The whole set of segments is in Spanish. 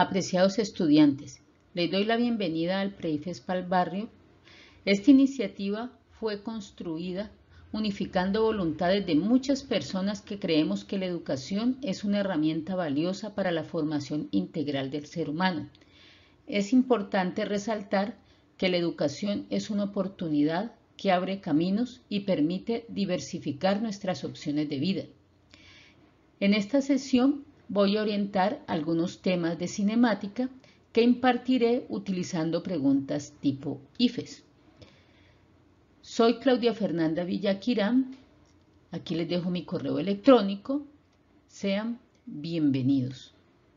Apreciados estudiantes, les doy la bienvenida al Pre-IFES Barrio. Esta iniciativa fue construida unificando voluntades de muchas personas que creemos que la educación es una herramienta valiosa para la formación integral del ser humano. Es importante resaltar que la educación es una oportunidad que abre caminos y permite diversificar nuestras opciones de vida. En esta sesión voy a orientar algunos temas de cinemática que impartiré utilizando preguntas tipo IFES. Soy Claudia Fernanda Villaquirán. Aquí les dejo mi correo electrónico. Sean bienvenidos.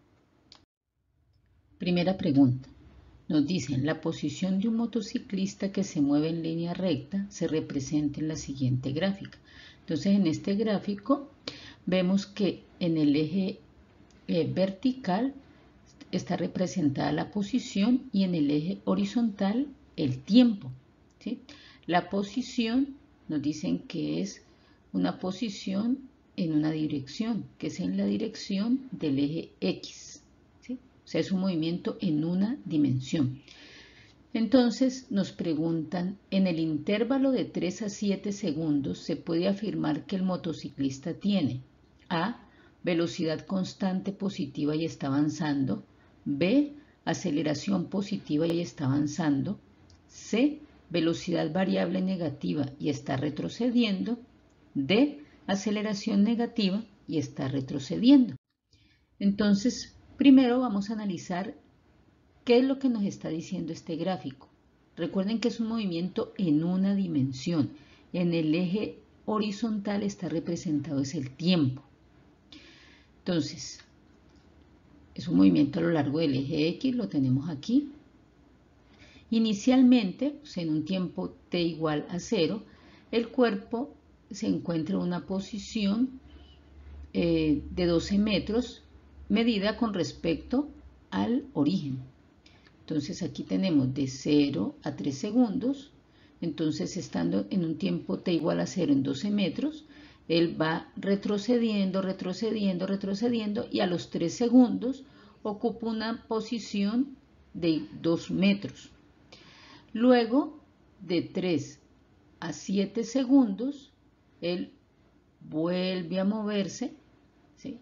Primera pregunta. Nos dicen, la posición de un motociclista que se mueve en línea recta se representa en la siguiente gráfica. Entonces, en este gráfico vemos que en el eje vertical está representada la posición y en el eje horizontal el tiempo, ¿sí? La posición nos dicen que es una posición en una dirección, que es en la dirección del eje X, ¿sí? O sea, es un movimiento en una dimensión. Entonces nos preguntan, en el intervalo de 3 a 7 segundos se puede afirmar que el motociclista tiene A, velocidad constante positiva y está avanzando, B, aceleración positiva y está avanzando, C, velocidad variable negativa y está retrocediendo, D, aceleración negativa y está retrocediendo. Entonces, primero vamos a analizar qué es lo que nos está diciendo este gráfico. Recuerden que es un movimiento en una dimensión. En el eje horizontal está representado es el tiempo. Entonces, es un movimiento a lo largo del eje X, lo tenemos aquí. Inicialmente, o sea, en un tiempo t igual a 0, el cuerpo se encuentra en una posición de 12 metros medida con respecto al origen. Entonces aquí tenemos de 0 a 3 segundos. Entonces, estando en un tiempo t igual a 0 en 12 metros, él va retrocediendo, retrocediendo, retrocediendo y a los 3 segundos ocupa una posición de 2 metros. Luego, de 3 a 7 segundos, él vuelve a moverse, ¿sí?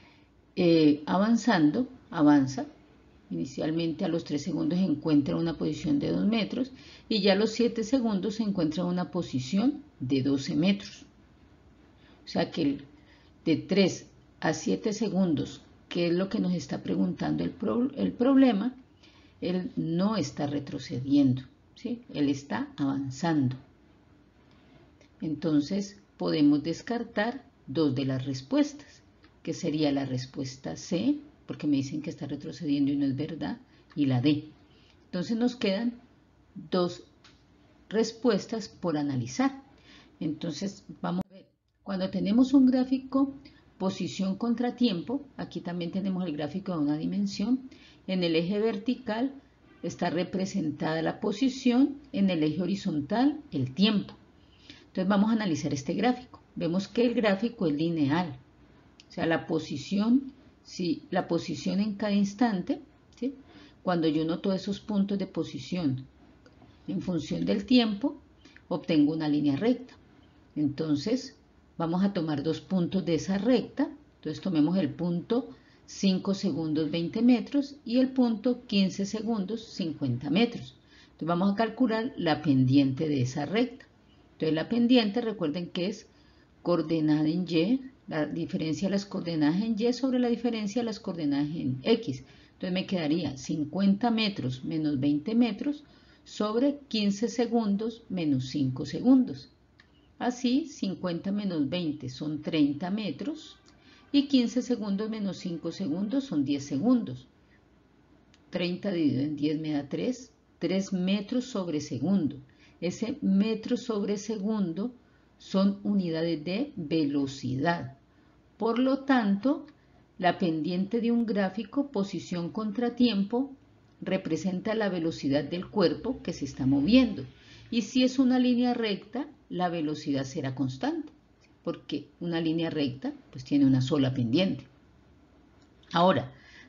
Avanza. Inicialmente a los 3 segundos se encuentra en una posición de 2 metros y ya a los 7 segundos se encuentra en una posición de 12 metros. O sea que de 3 a 7 segundos, que es lo que nos está preguntando el problema, él no está retrocediendo, ¿sí? Él está avanzando. Entonces podemos descartar dos de las respuestas, que sería la respuesta C, porque me dicen que está retrocediendo y no es verdad, y la D. Entonces nos quedan dos respuestas por analizar. Entonces vamos a ver, cuando tenemos un gráfico posición contra tiempo, aquí también tenemos el gráfico de una dimensión, en el eje vertical está representada la posición, en el eje horizontal el tiempo. Entonces vamos a analizar este gráfico. Vemos que el gráfico es lineal, o sea, la posición en cada instante, ¿sí? Cuando yo noto esos puntos de posición en función del tiempo, obtengo una línea recta. Entonces, vamos a tomar dos puntos de esa recta. Entonces, tomemos el punto 5 segundos 20 metros y el punto 15 segundos 50 metros. Entonces, vamos a calcular la pendiente de esa recta. Entonces, la pendiente, recuerden que es coordenada en Y, la diferencia de las coordenadas en Y sobre la diferencia de las coordenadas en X. Entonces me quedaría 50 metros menos 20 metros sobre 15 segundos menos 5 segundos. Así, 50 menos 20 son 30 metros y 15 segundos menos 5 segundos son 10 segundos. 30 dividido en 10 me da 3 metros sobre segundo. Ese metro sobre segundo son unidades de velocidad. Por lo tanto, la pendiente de un gráfico posición contra tiempo representa la velocidad del cuerpo que se está moviendo. Y si es una línea recta, la velocidad será constante, porque una línea recta pues tiene una sola pendiente. Ahora,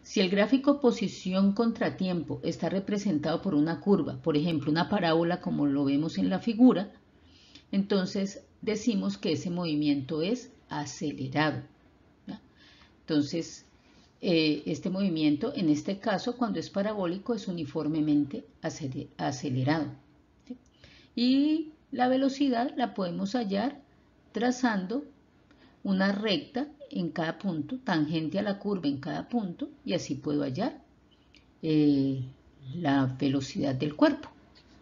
Si el gráfico posición contra tiempo está representado por una curva, por ejemplo, una parábola como lo vemos en la figura, entonces decimos que ese movimiento es acelerado, ¿ya? Entonces, este movimiento, en este caso, cuando es parabólico, es uniformemente acelerado, ¿sí? Y la velocidad la podemos hallar trazando una recta en cada punto, tangente a la curva en cada punto, y así puedo hallar la velocidad del cuerpo.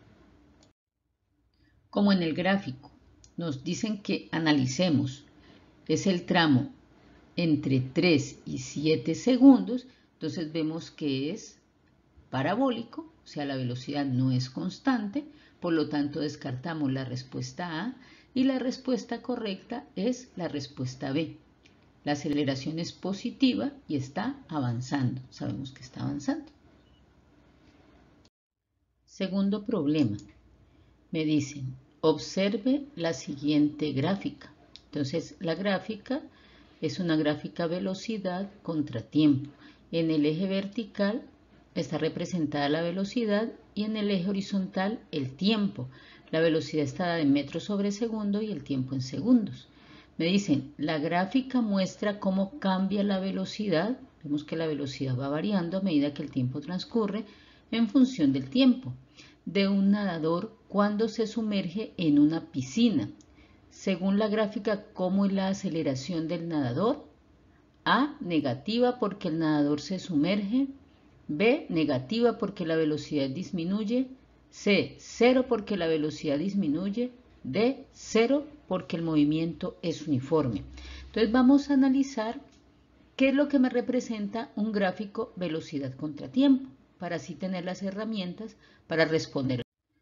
Como en el gráfico nos dicen que analicemos, es el tramo entre 3 y 7 segundos, entonces vemos que es parabólico, o sea, la velocidad no es constante, por lo tanto descartamos la respuesta A y la respuesta correcta es la respuesta B. La aceleración es positiva y está avanzando, sabemos que está avanzando. Segundo problema, me dicen, observe la siguiente gráfica. Entonces, la gráfica es una gráfica velocidad contra tiempo. En el eje vertical está representada la velocidad y en el eje horizontal el tiempo. La velocidad está dada en metros sobre segundo y el tiempo en segundos. Me dicen, la gráfica muestra cómo cambia la velocidad. Vemos que la velocidad va variando a medida que el tiempo transcurre en función del tiempo de un nadador cuando se sumerge en una piscina. Según la gráfica, ¿cómo es la aceleración del nadador? A, negativa porque el nadador se sumerge. B, negativa porque la velocidad disminuye. C, 0 porque la velocidad disminuye. D, 0 porque el movimiento es uniforme. Entonces vamos a analizar qué es lo que me representa un gráfico velocidad contra tiempo, para así tener las herramientas para responder.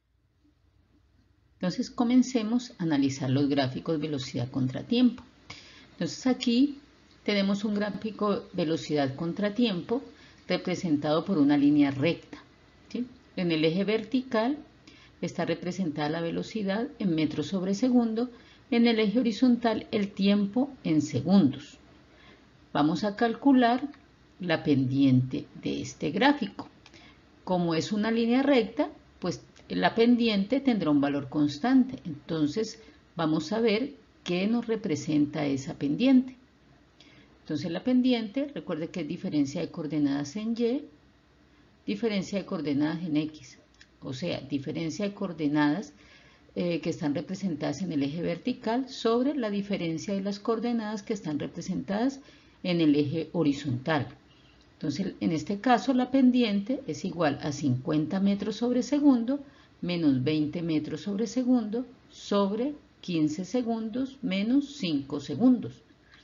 Entonces comencemos a analizar los gráficos velocidad contra tiempo. Entonces aquí tenemos un gráfico velocidad contra tiempo representado por una línea recta, ¿sí? En el eje vertical está representada la velocidad en metros sobre segundo, en el eje horizontal el tiempo en segundos. Vamos a calcular la pendiente de este gráfico. Como es una línea recta, pues la pendiente tendrá un valor constante. Entonces vamos a ver qué nos representa esa pendiente. Entonces la pendiente, recuerde que es diferencia de coordenadas en Y, diferencia de coordenadas en X. O sea, diferencia de coordenadas que están representadas en el eje vertical sobre la diferencia de las coordenadas que están representadas en el eje horizontal. Entonces, en este caso, la pendiente es igual a 50 metros sobre segundo menos 20 metros sobre segundo sobre 15 segundos menos 5 segundos.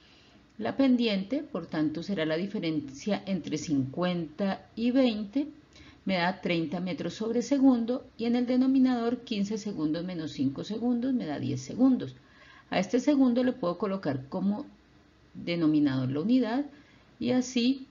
La pendiente, por tanto, será la diferencia entre 50 y 20, me da 30 metros sobre segundo, y en el denominador 15 segundos menos 5 segundos me da 10 segundos. A este segundo le puedo colocar como denominador la unidad y así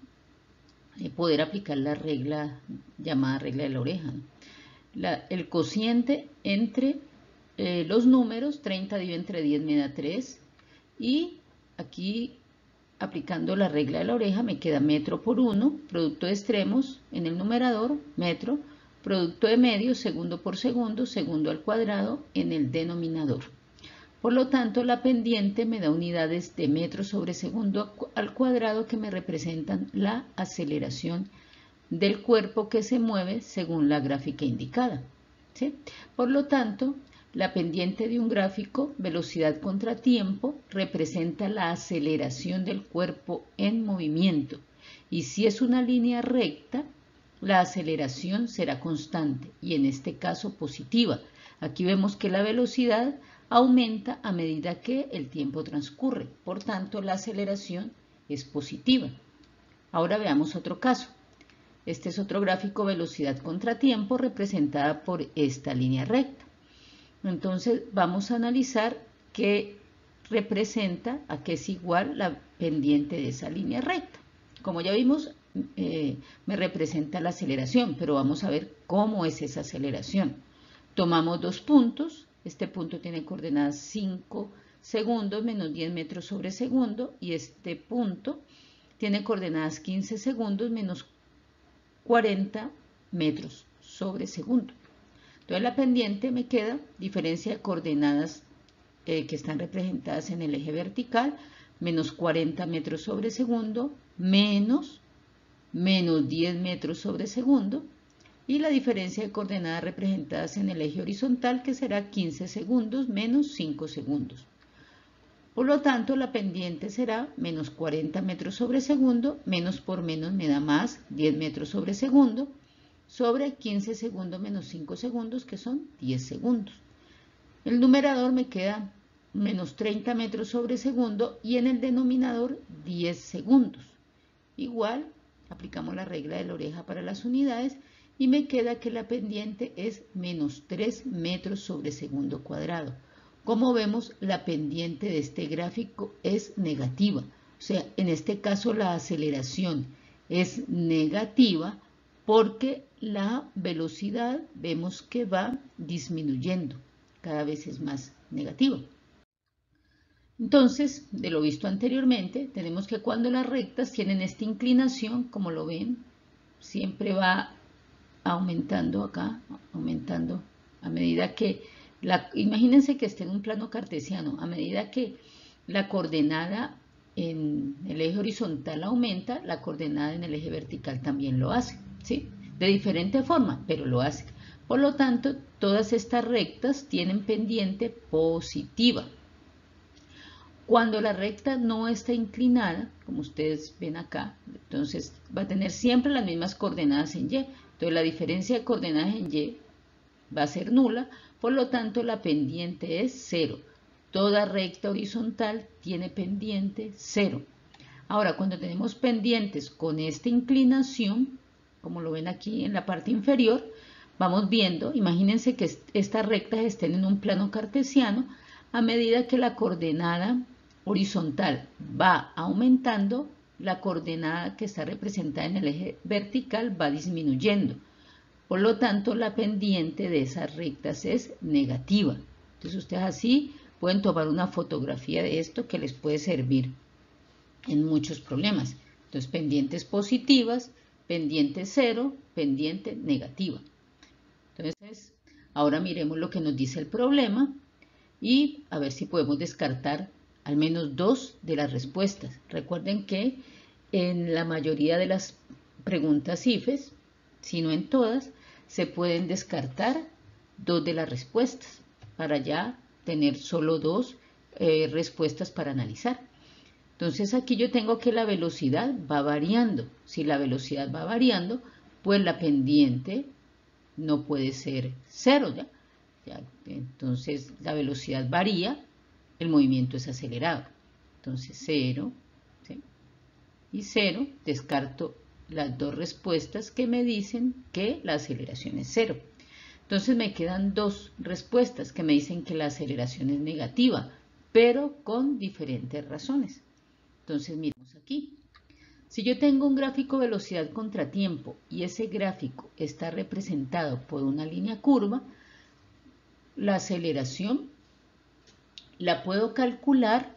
poder aplicar la regla llamada regla de la oreja, ¿no? El cociente entre los números, 30 dividido entre 10 me da 3, y aquí aplicando la regla de la oreja me queda metro por 1, producto de extremos en el numerador, metro, producto de medios, segundo por segundo, segundo al cuadrado en el denominador. Por lo tanto, la pendiente me da unidades de metros sobre segundo al cuadrado que me representan la aceleración del cuerpo que se mueve según la gráfica indicada, ¿sí? Por lo tanto, la pendiente de un gráfico, velocidad contra tiempo, representa la aceleración del cuerpo en movimiento. Y si es una línea recta, la aceleración será constante y en este caso positiva. Aquí vemos que la velocidad aumenta a medida que el tiempo transcurre. Por tanto, la aceleración es positiva. Ahora veamos otro caso. Este es otro gráfico velocidad contra tiempo representada por esta línea recta. Entonces vamos a analizar qué representa, a qué es igual la pendiente de esa línea recta. Como ya vimos, me representa la aceleración, pero vamos a ver cómo es esa aceleración. Tomamos dos puntos, este punto tiene coordenadas 5 segundos menos 10 metros sobre segundo y este punto tiene coordenadas 15 segundos menos 40 metros sobre segundo. Entonces la pendiente me queda diferencia de coordenadas que están representadas en el eje vertical, menos 40 metros sobre segundo, menos 10 metros sobre segundo, y la diferencia de coordenadas representadas en el eje horizontal, que será 15 segundos menos 5 segundos. Por lo tanto, la pendiente será menos 40 metros sobre segundo, menos por menos me da más 10 metros sobre segundo, sobre 15 segundos menos 5 segundos, que son 10 segundos. El numerador me queda menos 30 metros sobre segundo y en el denominador 10 segundos. Igual, aplicamos la regla de la oreja para las unidades y me queda que la pendiente es menos 3 metros sobre segundo cuadrado. Como vemos, la pendiente de este gráfico es negativa. O sea, en este caso la aceleración es negativa porque la velocidad vemos que va disminuyendo. Cada vez es más negativa. Entonces, de lo visto anteriormente, tenemos que cuando las rectas tienen esta inclinación, como lo ven, siempre va aumentando acá, aumentando a medida que imagínense que esté en un plano cartesiano, a medida que la coordenada en el eje horizontal aumenta, la coordenada en el eje vertical también lo hace, ¿sí? De diferente forma, pero lo hace. Por lo tanto, todas estas rectas tienen pendiente positiva. Cuando la recta no está inclinada, como ustedes ven acá, entonces va a tener siempre las mismas coordenadas en Y. Entonces la diferencia de coordenadas en Y va a ser nula, por lo tanto la pendiente es 0. Toda recta horizontal tiene pendiente 0. Ahora, cuando tenemos pendientes con esta inclinación, como lo ven aquí en la parte inferior, vamos viendo, imagínense que estas rectas estén en un plano cartesiano, a medida que la coordenada horizontal va aumentando, la coordenada que está representada en el eje vertical va disminuyendo. Por lo tanto, la pendiente de esas rectas es negativa. Entonces, ustedes así pueden tomar una fotografía de esto que les puede servir en muchos problemas. Entonces, pendientes positivas, pendiente 0, pendiente negativa. Entonces, ahora miremos lo que nos dice el problema y a ver si podemos descartar al menos 2 de las respuestas. Recuerden que en la mayoría de las preguntas IFES, si no en todas, se pueden descartar 2 de las respuestas para ya tener solo 2 respuestas para analizar. Entonces aquí yo tengo que la velocidad va variando. Si la velocidad va variando, pues la pendiente no puede ser 0 ya. Entonces la velocidad varía, el movimiento es acelerado. Entonces 0, ¿sí? Y 0, descarto las 2 respuestas que me dicen que la aceleración es 0. Entonces me quedan 2 respuestas que me dicen que la aceleración es negativa, pero con diferentes razones. Entonces miremos aquí. Si yo tengo un gráfico velocidad contra tiempo y ese gráfico está representado por una línea curva, la aceleración la puedo calcular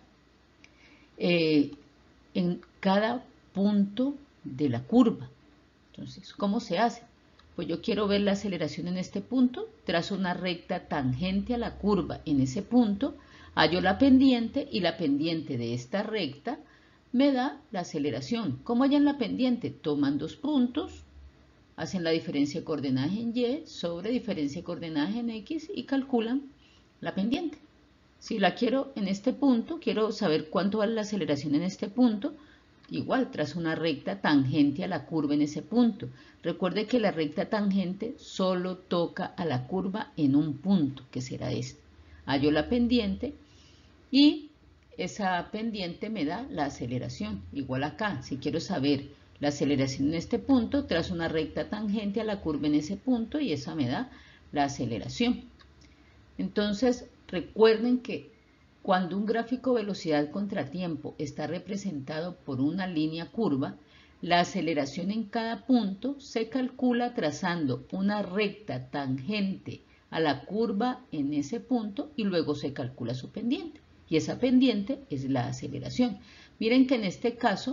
en cada punto de la curva. Entonces, ¿cómo se hace? Pues yo quiero ver la aceleración en este punto, trazo una recta tangente a la curva en ese punto, hallo la pendiente y la pendiente de esta recta me da la aceleración. ¿Cómo hallan la pendiente? Toman 2 puntos, hacen la diferencia de coordenadas en Y sobre diferencia de coordenadas en X y calculan la pendiente. Si la quiero en este punto, quiero saber cuánto vale la aceleración en este punto, igual trazo una recta tangente a la curva en ese punto. Recuerde que la recta tangente solo toca a la curva en un punto, que será este. Hallo la pendiente y esa pendiente me da la aceleración. Igual acá, si quiero saber la aceleración en este punto, trazo una recta tangente a la curva en ese punto y esa me da la aceleración. Entonces, recuerden que cuando un gráfico velocidad contra tiempo está representado por una línea curva, la aceleración en cada punto se calcula trazando una recta tangente a la curva en ese punto y luego se calcula su pendiente. Y esa pendiente es la aceleración. Miren que en este caso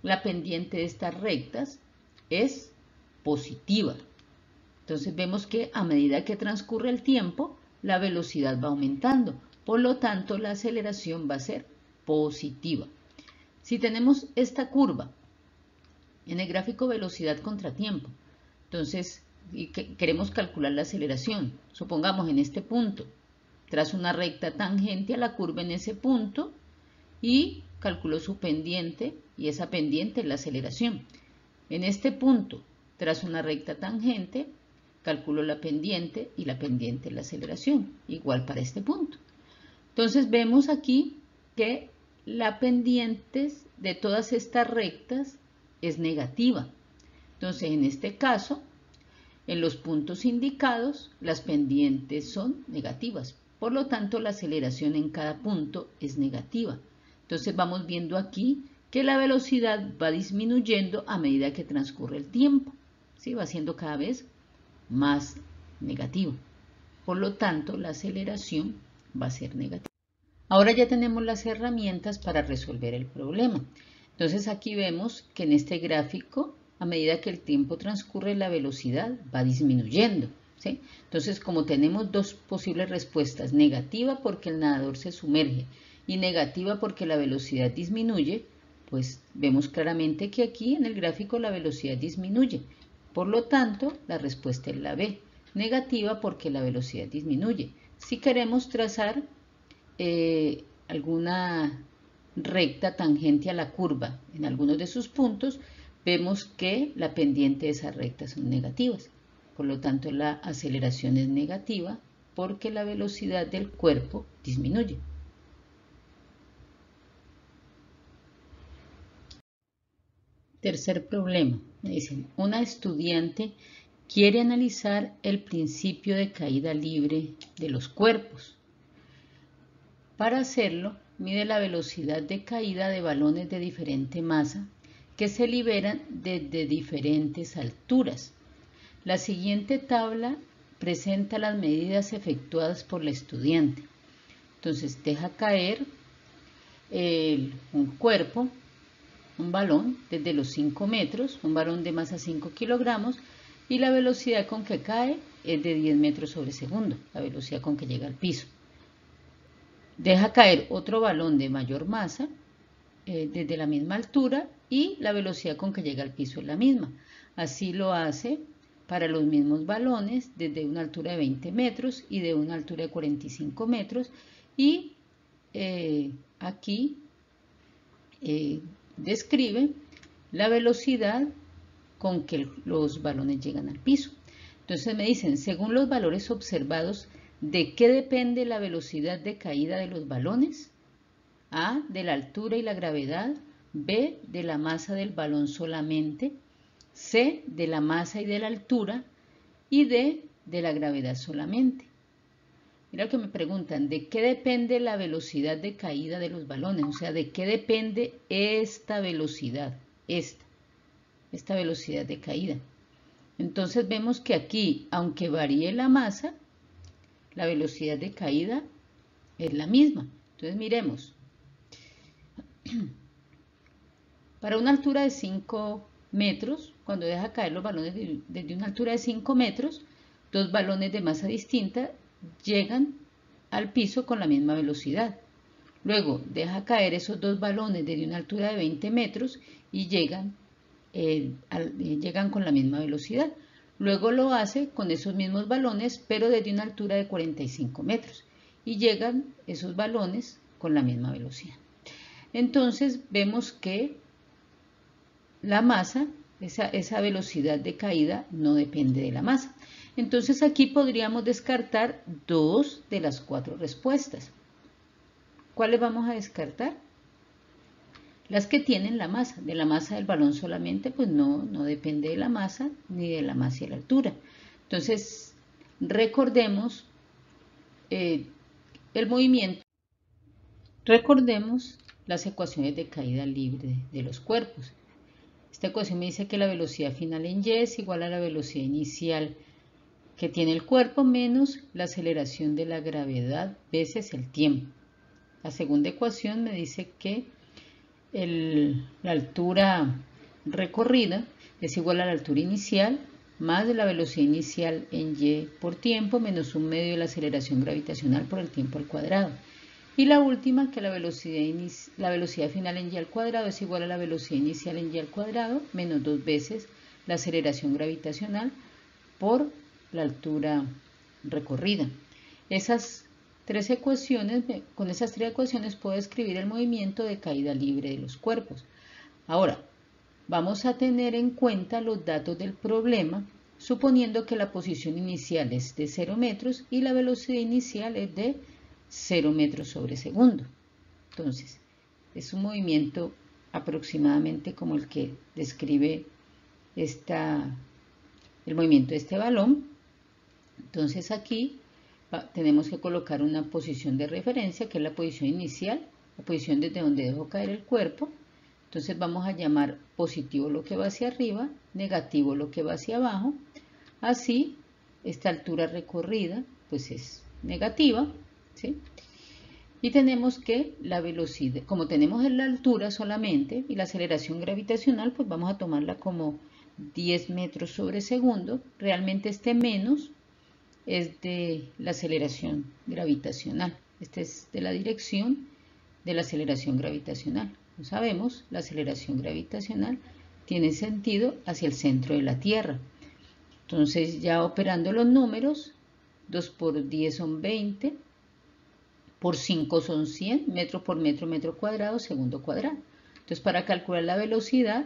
la pendiente de estas rectas es positiva. Entonces vemos que a medida que transcurre el tiempo, la velocidad va aumentando. Por lo tanto, la aceleración va a ser positiva. Si tenemos esta curva en el gráfico velocidad contra tiempo, entonces queremos calcular la aceleración. Supongamos en este punto, trazo una recta tangente a la curva en ese punto y calculo su pendiente, y esa pendiente es la aceleración. En este punto trazo una recta tangente, calculo la pendiente, y la pendiente es la aceleración, igual para este punto. Entonces vemos aquí que la pendiente de todas estas rectas es negativa. Entonces en este caso, en los puntos indicados, las pendientes son negativas. Por lo tanto, la aceleración en cada punto es negativa. Entonces vamos viendo aquí que la velocidad va disminuyendo a medida que transcurre el tiempo. ¿Sí? Va siendo cada vez más negativo. Por lo tanto, la aceleración va a ser negativa. Ahora ya tenemos las herramientas para resolver el problema. Entonces aquí vemos que en este gráfico, a medida que el tiempo transcurre, la velocidad va disminuyendo. ¿Sí? Entonces, como tenemos dos posibles respuestas, negativa porque el nadador se sumerge y negativa porque la velocidad disminuye, pues vemos claramente que aquí en el gráfico la velocidad disminuye. Por lo tanto, la respuesta es la B, negativa porque la velocidad disminuye. Si queremos trazar alguna recta tangente a la curva en algunos de sus puntos, vemos que la pendiente de esas rectas son negativas. Por lo tanto, la aceleración es negativa porque la velocidad del cuerpo disminuye. Tercer problema. Me dicen, una estudiante quiere analizar el principio de caída libre de los cuerpos. Para hacerlo, mide la velocidad de caída de balones de diferente masa que se liberan desde diferentes alturas. La siguiente tabla presenta las medidas efectuadas por la estudiante. Entonces deja caer un cuerpo, un balón desde los 5 metros, un balón de masa 5 kilogramos, y la velocidad con que cae es de 10 metros sobre segundo, la velocidad con que llega al piso. Deja caer otro balón de mayor masa desde la misma altura y la velocidad con que llega al piso es la misma. Así lo hace para los mismos balones desde una altura de 20 metros y de una altura de 45 metros. Y aquí describe la velocidad con que los balones llegan al piso. Entonces me dicen, según los valores observados, ¿de qué depende la velocidad de caída de los balones? A, de la altura y la gravedad. B, de la masa del balón solamente. C, de la masa y de la altura. Y D, de la gravedad solamente. Mira que me preguntan, ¿de qué depende la velocidad de caída de los balones? O sea, ¿de qué depende esta velocidad? Esta velocidad de caída. Entonces vemos que aquí, aunque varíe la masa, la velocidad de caída es la misma. Entonces miremos. Para una altura de 5 metros, cuando deja caer los balones desde una altura de 5 metros, dos balones de masa distinta llegan al piso con la misma velocidad. Luego deja caer esos dos balones desde una altura de 20 metros y llegan con la misma velocidad. Luego lo hace con esos mismos balones, pero desde una altura de 45 metros. Y llegan esos balones con la misma velocidad. Entonces vemos que la masa, esa velocidad de caída no depende de la masa. Entonces aquí podríamos descartar 2 de las 4 respuestas. ¿Cuáles vamos a descartar? Las que tienen la masa. De la masa del balón solamente, pues no depende de la masa, ni de la masa y la altura. Entonces, recordemos el movimiento. Recordemos las ecuaciones de caída libre de los cuerpos. Esta ecuación me dice que la velocidad final en y es igual a la velocidad inicial que tiene el cuerpo menos la aceleración de la gravedad veces el tiempo. La segunda ecuación me dice que la altura recorrida es igual a la altura inicial más de la velocidad inicial en y por tiempo menos 1/2 de la aceleración gravitacional por el tiempo al cuadrado. Y la última, que la velocidad final en y al cuadrado es igual a la velocidad inicial en y al cuadrado menos 2 veces la aceleración gravitacional por la altura recorrida. Esas tres ecuaciones, con esas tres ecuaciones puedo escribir el movimiento de caída libre de los cuerpos. Ahora, vamos a tener en cuenta los datos del problema, suponiendo que la posición inicial es de 0 metros y la velocidad inicial es de 0 metros sobre segundo. Entonces, es un movimiento aproximadamente como el que describe el movimiento de este balón. Entonces aquí tenemos que colocar una posición de referencia, que es la posición inicial, la posición desde donde dejo caer el cuerpo. Entonces vamos a llamar positivo lo que va hacia arriba, negativo lo que va hacia abajo. Así, esta altura recorrida pues es negativa, ¿sí? Y tenemos que la velocidad, como tenemos la altura solamente y la aceleración gravitacional, pues vamos a tomarla como 10 metros sobre segundo. Realmente este menos es de la aceleración gravitacional. Esta es de la dirección de la aceleración gravitacional. Como sabemos, la aceleración gravitacional tiene sentido hacia el centro de la Tierra. Entonces, ya operando los números, 2 por 10 son 20, por 5 son 100, metro por metro, metro cuadrado, segundo cuadrado. Entonces, para calcular la velocidad,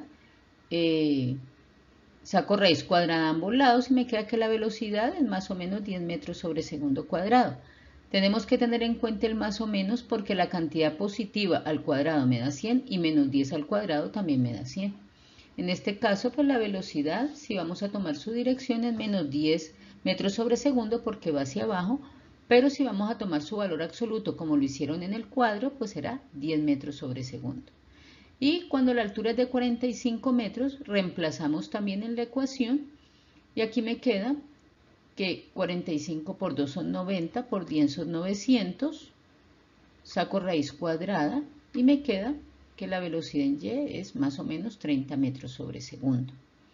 saco raíz cuadrada a ambos lados y me queda que la velocidad es más o menos 10 metros sobre segundo cuadrado. Tenemos que tener en cuenta el más o menos porque la cantidad positiva al cuadrado me da 100 y menos 10 al cuadrado también me da 100. En este caso, pues la velocidad, si vamos a tomar su dirección, es menos 10 metros sobre segundo porque va hacia abajo, pero si vamos a tomar su valor absoluto como lo hicieron en el cuadro, pues será 10 metros sobre segundo. Y cuando la altura es de 45 metros, reemplazamos también en la ecuación y aquí me queda que 45 por 2 son 90, por 10 son 900, saco raíz cuadrada y me queda que la velocidad en y es más o menos 30 metros sobre segundo.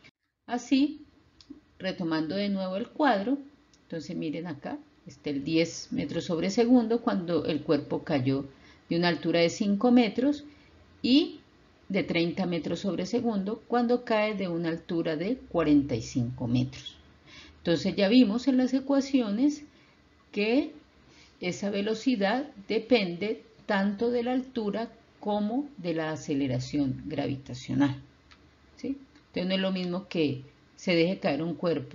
Así, retomando de nuevo el cuadro, entonces miren acá, está el 10 metros sobre segundo cuando el cuerpo cayó de una altura de 5 metros y de 30 metros sobre segundo cuando cae de una altura de 45 metros. Entonces ya vimos en las ecuaciones que esa velocidad depende tanto de la altura como de la aceleración gravitacional, ¿sí? Entonces no es lo mismo que se deje caer un cuerpo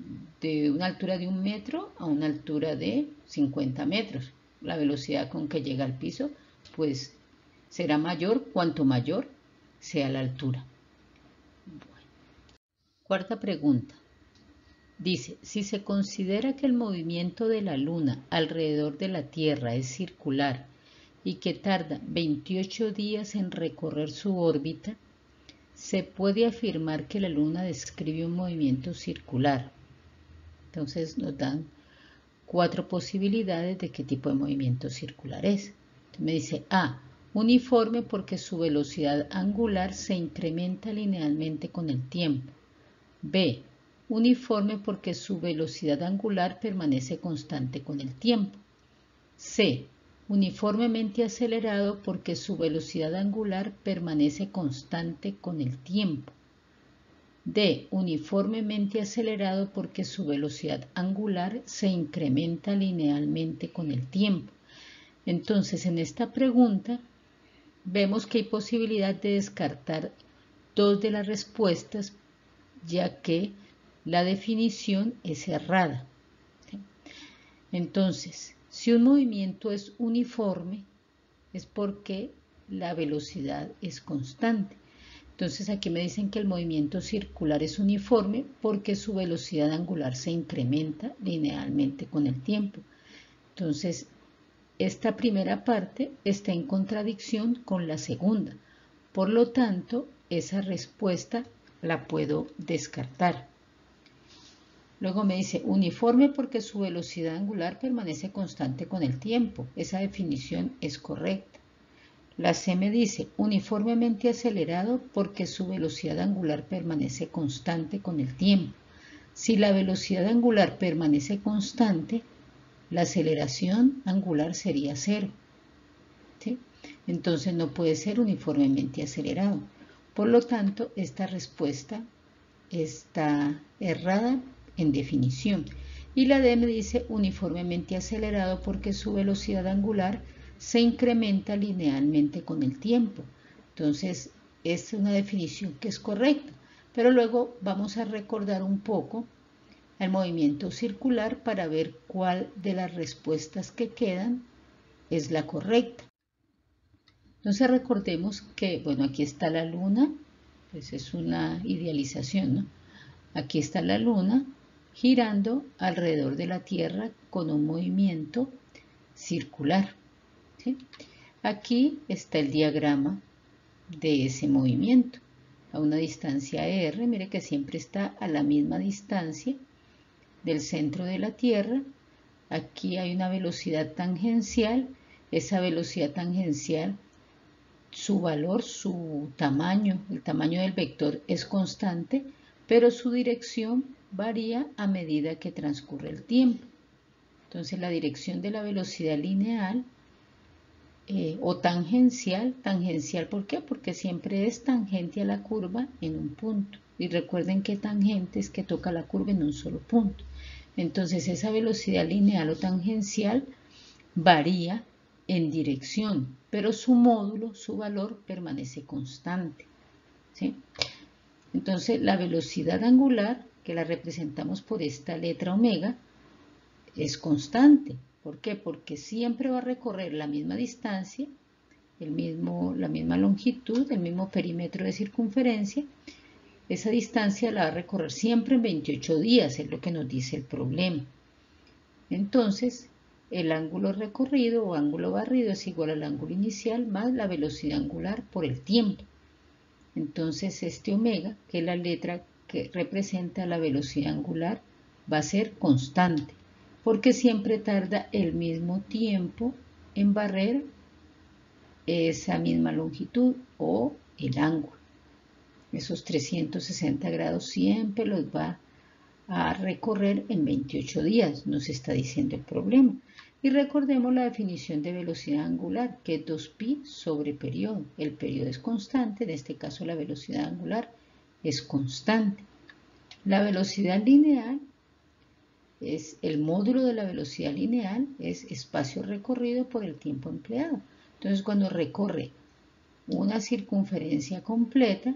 de una altura de 1 metro a una altura de 50 metros. La velocidad con que llega al piso pues será mayor cuanto mayor sea la altura. Bueno. Cuarta pregunta. Dice, si se considera que el movimiento de la Luna alrededor de la Tierra es circular y que tarda 28 días en recorrer su órbita, se puede afirmar que la Luna describe un movimiento circular. Entonces nos dan 4 posibilidades de qué tipo de movimiento circular es. Entonces me dice A, uniforme porque su velocidad angular se incrementa linealmente con el tiempo. B, uniforme porque su velocidad angular permanece constante con el tiempo. C, uniformemente acelerado porque su velocidad angular permanece constante con el tiempo. D, uniformemente acelerado porque su velocidad angular se incrementa linealmente con el tiempo. Entonces, en esta pregunta vemos que hay posibilidad de descartar 2 de las respuestas, ya que la definición es errada. ¿Sí? Entonces, si un movimiento es uniforme, es porque la velocidad es constante. Entonces, aquí me dicen que el movimiento circular es uniforme porque su velocidad angular se incrementa linealmente con el tiempo. Entonces, esta primera parte está en contradicción con la segunda. Por lo tanto, esa respuesta la puedo descartar. Luego me dice uniforme porque su velocidad angular permanece constante con el tiempo. Esa definición es correcta. La C me dice uniformemente acelerado porque su velocidad angular permanece constante con el tiempo. Si la velocidad angular permanece constante, la aceleración angular sería 0. ¿Sí? Entonces no puede ser uniformemente acelerado. Por lo tanto, esta respuesta está errada en definición. Y la D me dice uniformemente acelerado porque su velocidad angular se incrementa linealmente con el tiempo. Entonces, es una definición que es correcta. Pero luego vamos a recordar un poco el movimiento circular para ver cuál de las respuestas que quedan es la correcta. Entonces recordemos que, bueno, aquí está la luna, pues es una idealización, ¿no? Aquí está la luna girando alrededor de la Tierra con un movimiento circular, ¿sí? Aquí está el diagrama de ese movimiento a una distancia r, mire que siempre está a la misma distancia del centro de la Tierra. Aquí hay una velocidad tangencial, esa velocidad tangencial, su valor, su tamaño, el tamaño del vector es constante, pero su dirección varía a medida que transcurre el tiempo. Entonces la dirección de la velocidad lineal o tangencial, ¿por qué? Porque siempre es tangente a la curva en un punto. Y recuerden que tangente es que toca la curva en un solo punto. Entonces esa velocidad lineal o tangencial varía en dirección, pero su módulo, su valor permanece constante, ¿sí? Entonces la velocidad angular, que la representamos por esta letra omega, es constante. ¿Por qué? Porque siempre va a recorrer la misma distancia, la misma longitud, el mismo perímetro de circunferencia. Esa distancia la va a recorrer siempre en 28 días, es lo que nos dice el problema. Entonces, el ángulo recorrido o ángulo barrido es igual al ángulo inicial más la velocidad angular por el tiempo. Entonces, este omega, que es la letra que representa la velocidad angular, va a ser constante, porque siempre tarda el mismo tiempo en barrer esa misma longitud o el ángulo. Esos 360 grados siempre los va a recorrer en 28 días, nos está diciendo el problema. Y recordemos la definición de velocidad angular, que es 2pi sobre periodo. El periodo es constante, en este caso la velocidad angular es constante. La velocidad lineal es el módulo de la velocidad lineal, es espacio recorrido por el tiempo empleado. Entonces, cuando recorre una circunferencia completa,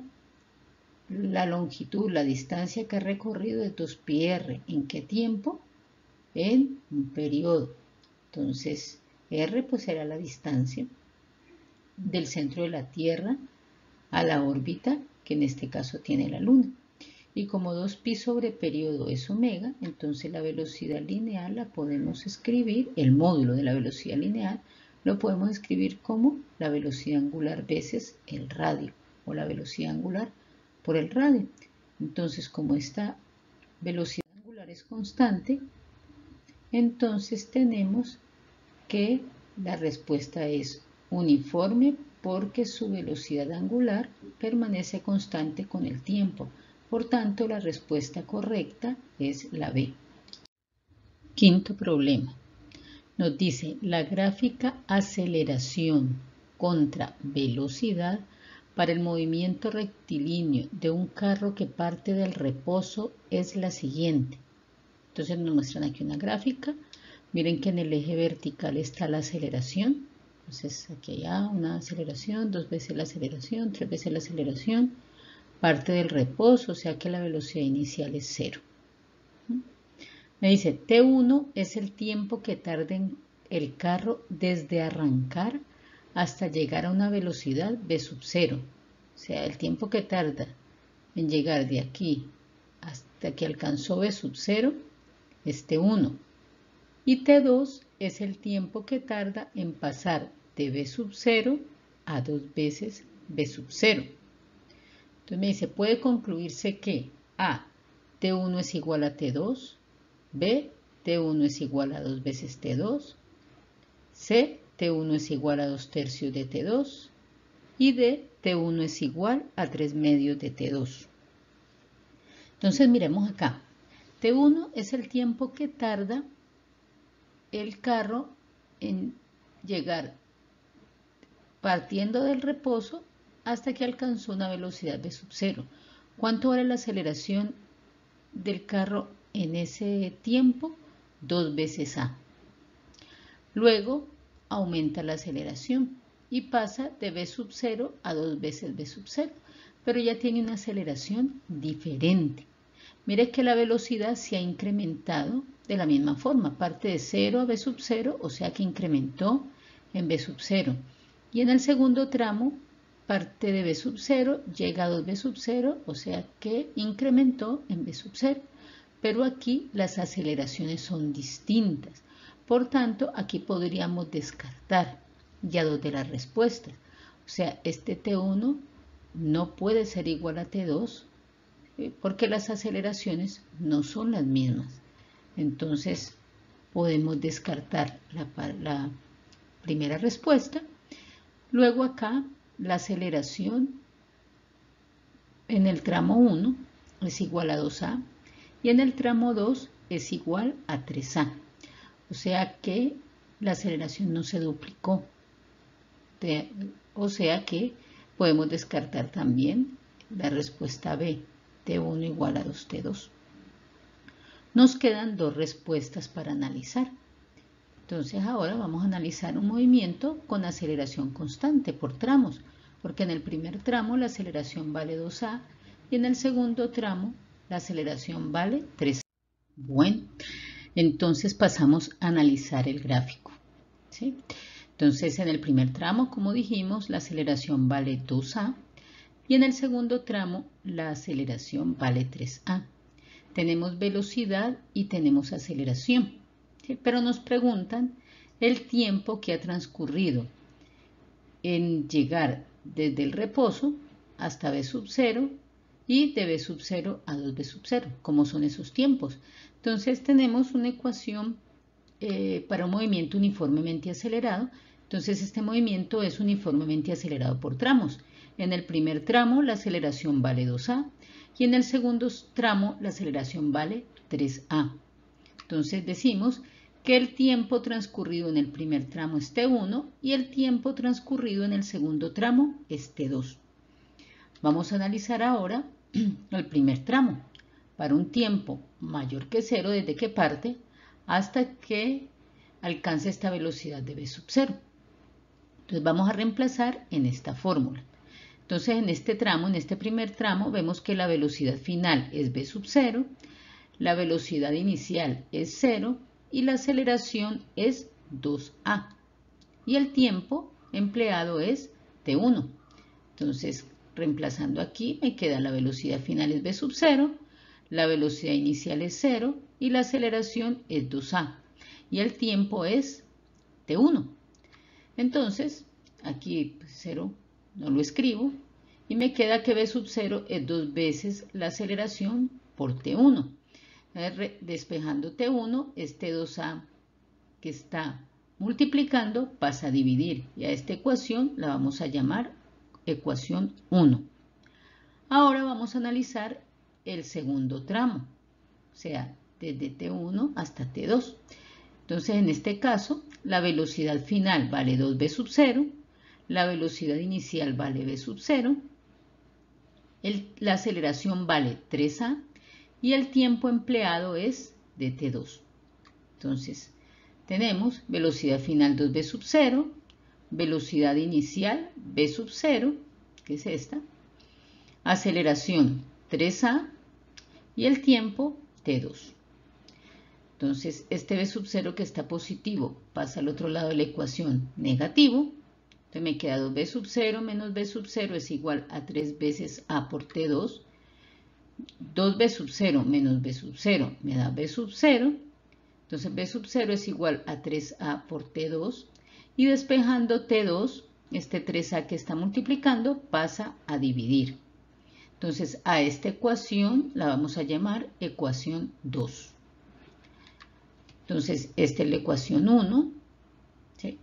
la longitud, la distancia que ha recorrido es 2πr. ¿En qué tiempo? En un periodo. Entonces, r pues será la distancia del centro de la Tierra a la órbita, que en este caso tiene la Luna. Y como 2pi sobre periodo es omega, entonces la velocidad lineal la podemos escribir, el módulo de la velocidad lineal, lo podemos escribir como la velocidad angular veces el radio, o la velocidad angular por el radio. Entonces, como esta velocidad angular es constante, entonces tenemos que la respuesta es uniforme porque su velocidad angular permanece constante con el tiempo. Por tanto, la respuesta correcta es la B. Quinto problema. Nos dice la gráfica aceleración contra velocidad para el movimiento rectilíneo de un carro que parte del reposo es la siguiente. Entonces nos muestran aquí una gráfica. Miren que en el eje vertical está la aceleración. Entonces aquí hay una aceleración, 2 veces la aceleración, 3 veces la aceleración. Parte del reposo, o sea que la velocidad inicial es 0. Me dice, T1 es el tiempo que tarda el carro desde arrancar hasta llegar a una velocidad v sub 0. O sea, el tiempo que tarda en llegar de aquí hasta que alcanzó v sub 0 es T1. Y T2 es el tiempo que tarda en pasar de v sub 0 a 2 veces v sub 0. Entonces me dice, puede concluirse que A, T1 es igual a T2, B, T1 es igual a 2 veces T2, C, T1 es igual a 2/3 de T2 y de T1 es igual a 3/2 de T2. Entonces miremos acá. T1 es el tiempo que tarda el carro en llegar partiendo del reposo hasta que alcanzó una velocidad v sub 0. ¿Cuánto vale la aceleración del carro en ese tiempo? 2 veces a. Luego aumenta la aceleración y pasa de v sub 0 a 2 veces v sub 0, pero ya tiene una aceleración diferente. Mire que la velocidad se ha incrementado de la misma forma, parte de 0 a v sub 0, o sea que incrementó en v sub 0. Y en el segundo tramo, parte de v sub 0, llega a 2v sub 0, o sea que incrementó en v sub 0. Pero aquí las aceleraciones son distintas. Por tanto, aquí podríamos descartar ya dos de las respuestas. O sea, este T1 no puede ser igual a T2 porque las aceleraciones no son las mismas. Entonces, podemos descartar la primera respuesta. Luego acá, la aceleración en el tramo 1 es igual a 2a y en el tramo 2 es igual a 3a. O sea que la aceleración no se duplicó. O sea que podemos descartar también la respuesta B, T1 igual a 2T2. Nos quedan dos respuestas para analizar. Entonces ahora vamos a analizar un movimiento con aceleración constante por tramos, porque en el primer tramo la aceleración vale 2a y en el segundo tramo la aceleración vale 3a. Bueno, entonces pasamos a analizar el gráfico, ¿sí? Entonces en el primer tramo, como dijimos, la aceleración vale 2a y en el segundo tramo la aceleración vale 3a. Tenemos velocidad y tenemos aceleración, ¿sí? Pero nos preguntan el tiempo que ha transcurrido en llegar desde el reposo hasta v sub 0 y de v sub 0 a 2v sub 0. ¿Cómo son esos tiempos? Entonces tenemos una ecuación para un movimiento uniformemente acelerado. Entonces este movimiento es uniformemente acelerado por tramos. En el primer tramo la aceleración vale 2a y en el segundo tramo la aceleración vale 3a. Entonces decimos que el tiempo transcurrido en el primer tramo es T1 y el tiempo transcurrido en el segundo tramo es T2. Vamos a analizar ahora el primer tramo para un tiempo mayor que 0 desde que parte hasta que alcance esta velocidad de v sub 0. Entonces vamos a reemplazar en esta fórmula. Entonces en este tramo, en este primer tramo, vemos que la velocidad final es v sub 0, la velocidad inicial es 0 y la aceleración es 2a. Y el tiempo empleado es t1. Entonces, reemplazando aquí, me queda la velocidad final es v sub 0, la velocidad inicial es 0 y la aceleración es 2a. Y el tiempo es t1. Entonces, aquí 0 no lo escribo y me queda que v sub 0 es 2 veces la aceleración por t1. Despejando t1, este 2a que está multiplicando pasa a dividir y a esta ecuación la vamos a llamar ecuación 1. Ahora vamos a analizar el segundo tramo, o sea, desde t1 hasta t2. Entonces, en este caso, la velocidad final vale 2v sub 0, la velocidad inicial vale v sub 0, la aceleración vale 3a y el tiempo empleado es de t2. Entonces, tenemos velocidad final 2v sub 0, velocidad inicial v sub 0, que es esta, aceleración 3a y el tiempo t2. Entonces, este v sub 0 que está positivo pasa al otro lado de la ecuación negativo. Entonces me queda 2v sub 0 menos v sub 0 es igual a 3 veces a por t2. 2v sub 0 menos v sub 0 me da v sub 0. Entonces v sub 0 es igual a 3a por t2. Y despejando t2, este 3a que está multiplicando pasa a dividir. Entonces a esta ecuación la vamos a llamar ecuación 2. Entonces esta es la ecuación 1. ¿Sí?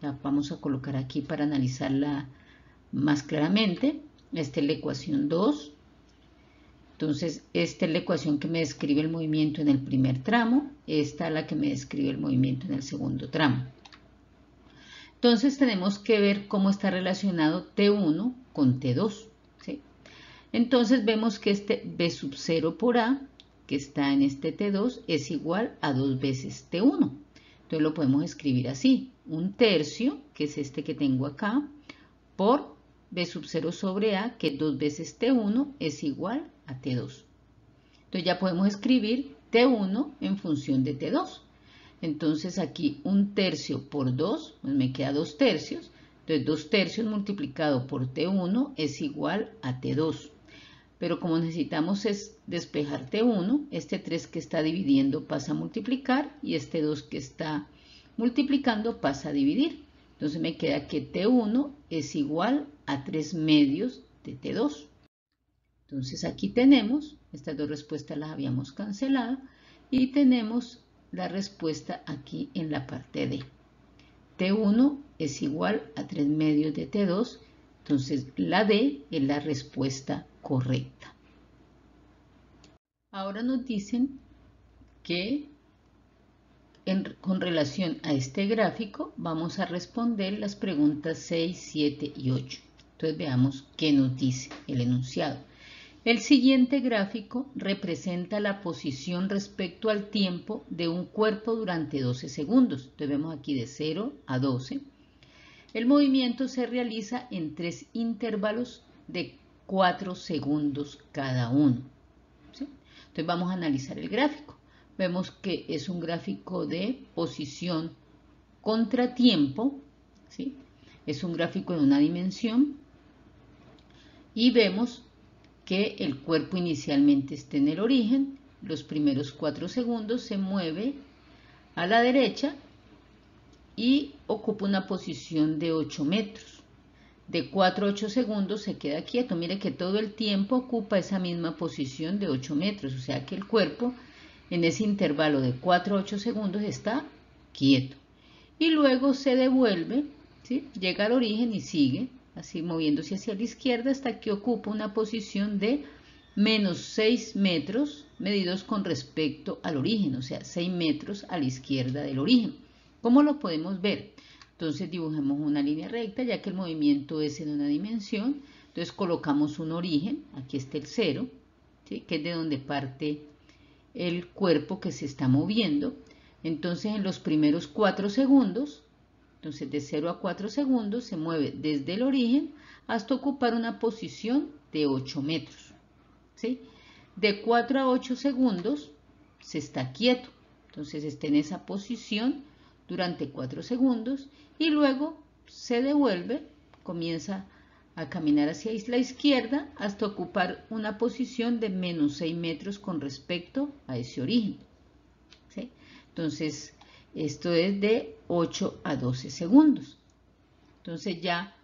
La vamos a colocar aquí para analizarla más claramente. Esta es la ecuación 2. Entonces, esta es la ecuación que me describe el movimiento en el primer tramo. Esta es la que me describe el movimiento en el segundo tramo. Entonces, tenemos que ver cómo está relacionado T1 con T2. ¿Sí? Entonces, vemos que este B sub 0 por A, que está en este T2, es igual a 2 veces T1. Entonces, lo podemos escribir así. 1/3, que es este que tengo acá, por B sub 0 sobre A, que 2 veces T1 es igual a T2. Entonces ya podemos escribir T1 en función de T2. Entonces aquí 1/3 por 2, pues me queda 2/3. Entonces 2/3 multiplicado por T1 es igual a T2. Pero como necesitamos es despejar T1, este 3 que está dividiendo pasa a multiplicar y este 2 que está multiplicando pasa a dividir. Entonces me queda que T1 es igual a 3 medios de T2. Entonces aquí tenemos, estas dos respuestas las habíamos cancelado y tenemos la respuesta aquí en la parte D. T1 es igual a 3 medios de T2, entonces la D es la respuesta correcta. Ahora nos dicen que con relación a este gráfico vamos a responder las preguntas 6, 7 y 8. Entonces veamos qué nos dice el enunciado. El siguiente gráfico representa la posición respecto al tiempo de un cuerpo durante 12 segundos. Entonces vemos aquí de 0 a 12. El movimiento se realiza en 3 intervalos de 4 segundos cada uno. ¿Sí? Entonces vamos a analizar el gráfico. Vemos que es un gráfico de posición contratiempo, ¿sí? Es un gráfico de una dimensión y vemos que el cuerpo inicialmente está en el origen, los primeros 4 segundos se mueve a la derecha y ocupa una posición de 8 metros. De 4 a 8 segundos se queda quieto. Mire que todo el tiempo ocupa esa misma posición de 8 metros, o sea que el cuerpo en ese intervalo de 4 a 8 segundos está quieto. Y luego se devuelve, ¿sí? Llega al origen y sigue así moviéndose hacia la izquierda hasta que ocupa una posición de menos 6 metros medidos con respecto al origen, o sea, 6 metros a la izquierda del origen. ¿Cómo lo podemos ver? Entonces dibujamos una línea recta, ya que el movimiento es en una dimensión. Entonces colocamos un origen, aquí está el 0, ¿sí? Que es de donde parte el cuerpo que se está moviendo. Entonces en los primeros 4 segundos, entonces de 0 a 4 segundos se mueve desde el origen hasta ocupar una posición de 8 metros. ¿Sí? De 4 a 8 segundos se está quieto, entonces está en esa posición durante 4 segundos y luego se devuelve, comienza a caminar hacia la izquierda hasta ocupar una posición de menos 6 metros con respecto a ese origen. ¿Sí? Entonces, esto es de 8 a 12 segundos. Entonces ya,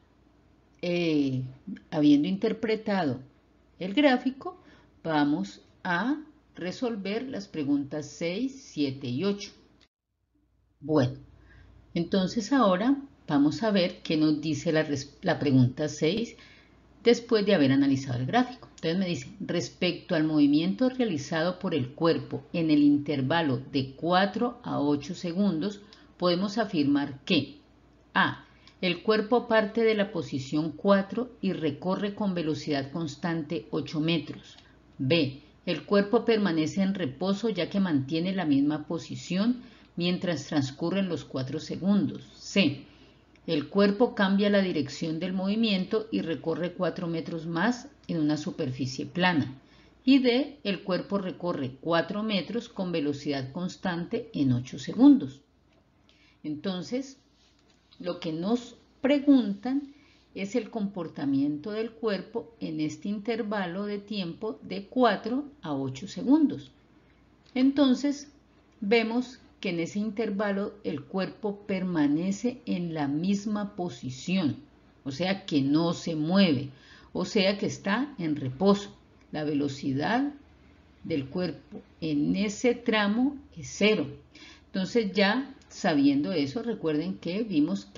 habiendo interpretado el gráfico, vamos a resolver las preguntas 6, 7 y 8. Bueno, entonces ahora vamos a ver qué nos dice la pregunta 6 después de haber analizado el gráfico. Entonces me dice, respecto al movimiento realizado por el cuerpo en el intervalo de 4 a 8 segundos, podemos afirmar que A. El cuerpo parte de la posición 4 y recorre con velocidad constante 8 metros. B. El cuerpo permanece en reposo ya que mantiene la misma posición mientras transcurren los 4 segundos. C. El cuerpo cambia la dirección del movimiento y recorre 4 metros más en una superficie plana. Y D. El cuerpo recorre 4 metros con velocidad constante en 8 segundos. Entonces, lo que nos preguntan es el comportamiento del cuerpo en este intervalo de tiempo de 4 a 8 segundos. Entonces, vemos que en ese intervalo el cuerpo permanece en la misma posición, o sea que no se mueve, o sea que está en reposo. La velocidad del cuerpo en ese tramo es 0. Entonces ya sabiendo eso, recuerden que vimos que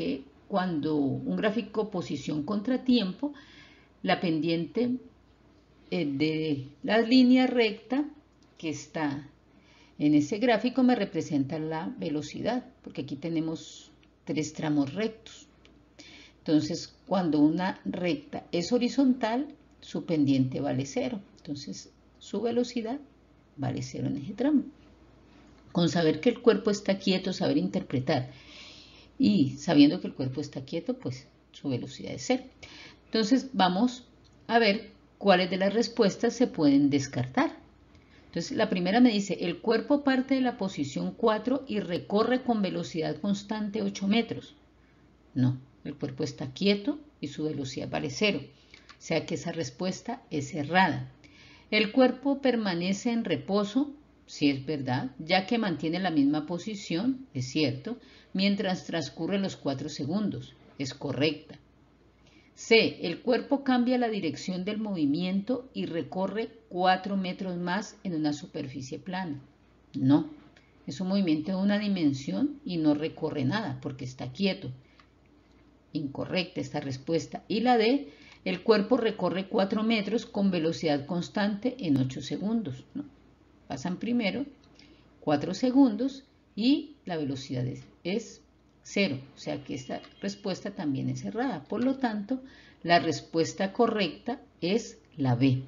cuando un gráfico posición contra tiempo, la pendiente de la línea recta que está en ese gráfico me representa la velocidad, porque aquí tenemos 3 tramos rectos. Entonces, cuando una recta es horizontal, su pendiente vale 0. Entonces, su velocidad vale 0 en ese tramo. Con saber que el cuerpo está quieto, saber interpretar, y sabiendo que el cuerpo está quieto, pues su velocidad es 0. Entonces, vamos a ver cuáles de las respuestas se pueden descartar. Entonces, la primera me dice, el cuerpo parte de la posición 4 y recorre con velocidad constante 8 metros. No, el cuerpo está quieto y su velocidad vale 0. O sea que esa respuesta es errada. El cuerpo permanece en reposo, sí es verdad, ya que mantiene la misma posición, es cierto, mientras transcurren los 4 segundos, es correcta. C. El cuerpo cambia la dirección del movimiento y recorre 4 metros más en una superficie plana. No, es un movimiento de una dimensión y no recorre nada porque está quieto. Incorrecta esta respuesta. Y la D. El cuerpo recorre 4 metros con velocidad constante en 8 segundos. ¿No? Pasan primero 4 segundos y la velocidad es 0. O sea que esta respuesta también es errada. Por lo tanto, la respuesta correcta es la B.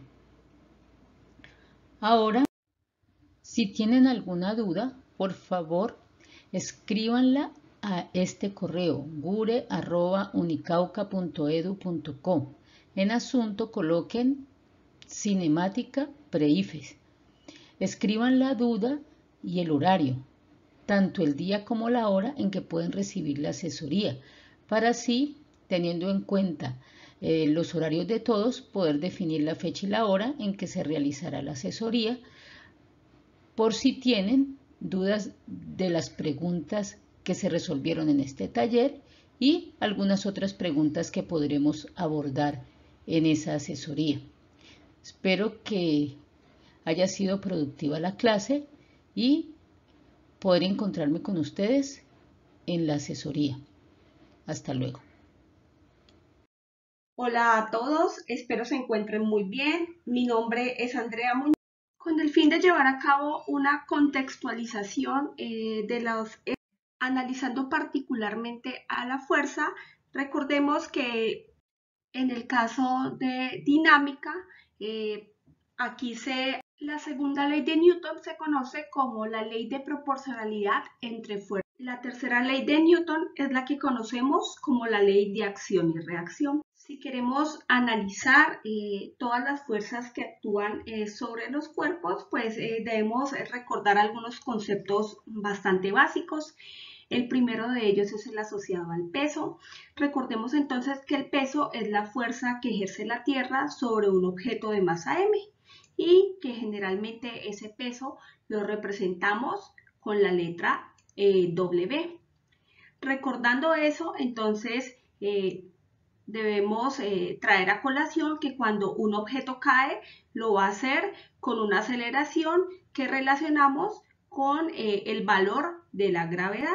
Ahora, si tienen alguna duda, por favor, escríbanla a este correo gure@unicauca.edu.co. En asunto coloquen cinemática pre-IFES. Escriban la duda y el horario, tanto el día como la hora en que pueden recibir la asesoría, para así, teniendo en cuenta los horarios de todos, poder definir la fecha y la hora en que se realizará la asesoría, por si tienen dudas de las preguntas que se resolvieron en este taller y algunas otras preguntas que podremos abordar en esa asesoría. Espero que haya sido productiva la clase y poder encontrarme con ustedes en la asesoría. Hasta luego. Hola a todos, espero se encuentren muy bien. Mi nombre es Andrea Muñoz, con el fin de llevar a cabo una contextualización de los analizando particularmente a la fuerza. Recordemos que en el caso de dinámica, aquí la segunda ley de Newton se conoce como la ley de proporcionalidad entre fuerzas. La tercera ley de Newton es la que conocemos como la ley de acción y reacción. Si queremos analizar todas las fuerzas que actúan sobre los cuerpos, pues debemos recordar algunos conceptos bastante básicos. El primero de ellos es el asociado al peso. Recordemos entonces que el peso es la fuerza que ejerce la Tierra sobre un objeto de masa m y que generalmente ese peso lo representamos con la letra W. Recordando eso, entonces debemos traer a colación que cuando un objeto cae, lo va a hacer con una aceleración que relacionamos con el valor de la gravedad.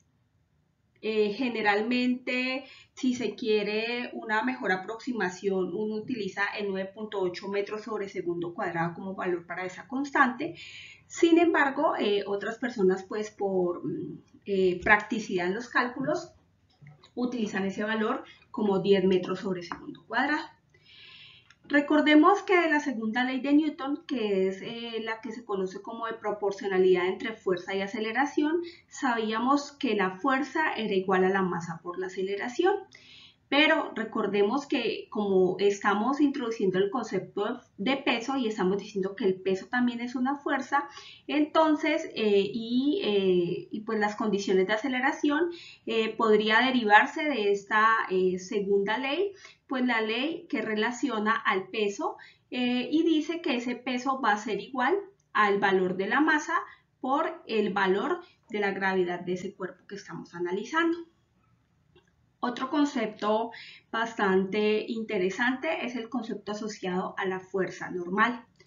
Generalmente, si se quiere una mejor aproximación, uno utiliza el 9.8 metros sobre segundo cuadrado como valor para esa constante. Sin embargo, otras personas, pues por practicidad en los cálculos, utilizan ese valor como 10 metros sobre segundo cuadrado. Recordemos que la segunda ley de Newton, que es la que se conoce como de proporcionalidad entre fuerza y aceleración, sabíamos que la fuerza era igual a la masa por la aceleración. Pero recordemos que como estamos introduciendo el concepto de peso y estamos diciendo que el peso también es una fuerza, entonces, pues las condiciones de aceleración podría derivarse de esta segunda ley, pues la ley que relaciona al peso y dice que ese peso va a ser igual al valor de la masa por el valor de la gravedad de ese cuerpo que estamos analizando. Otro concepto bastante interesante es el concepto asociado a la fuerza normal.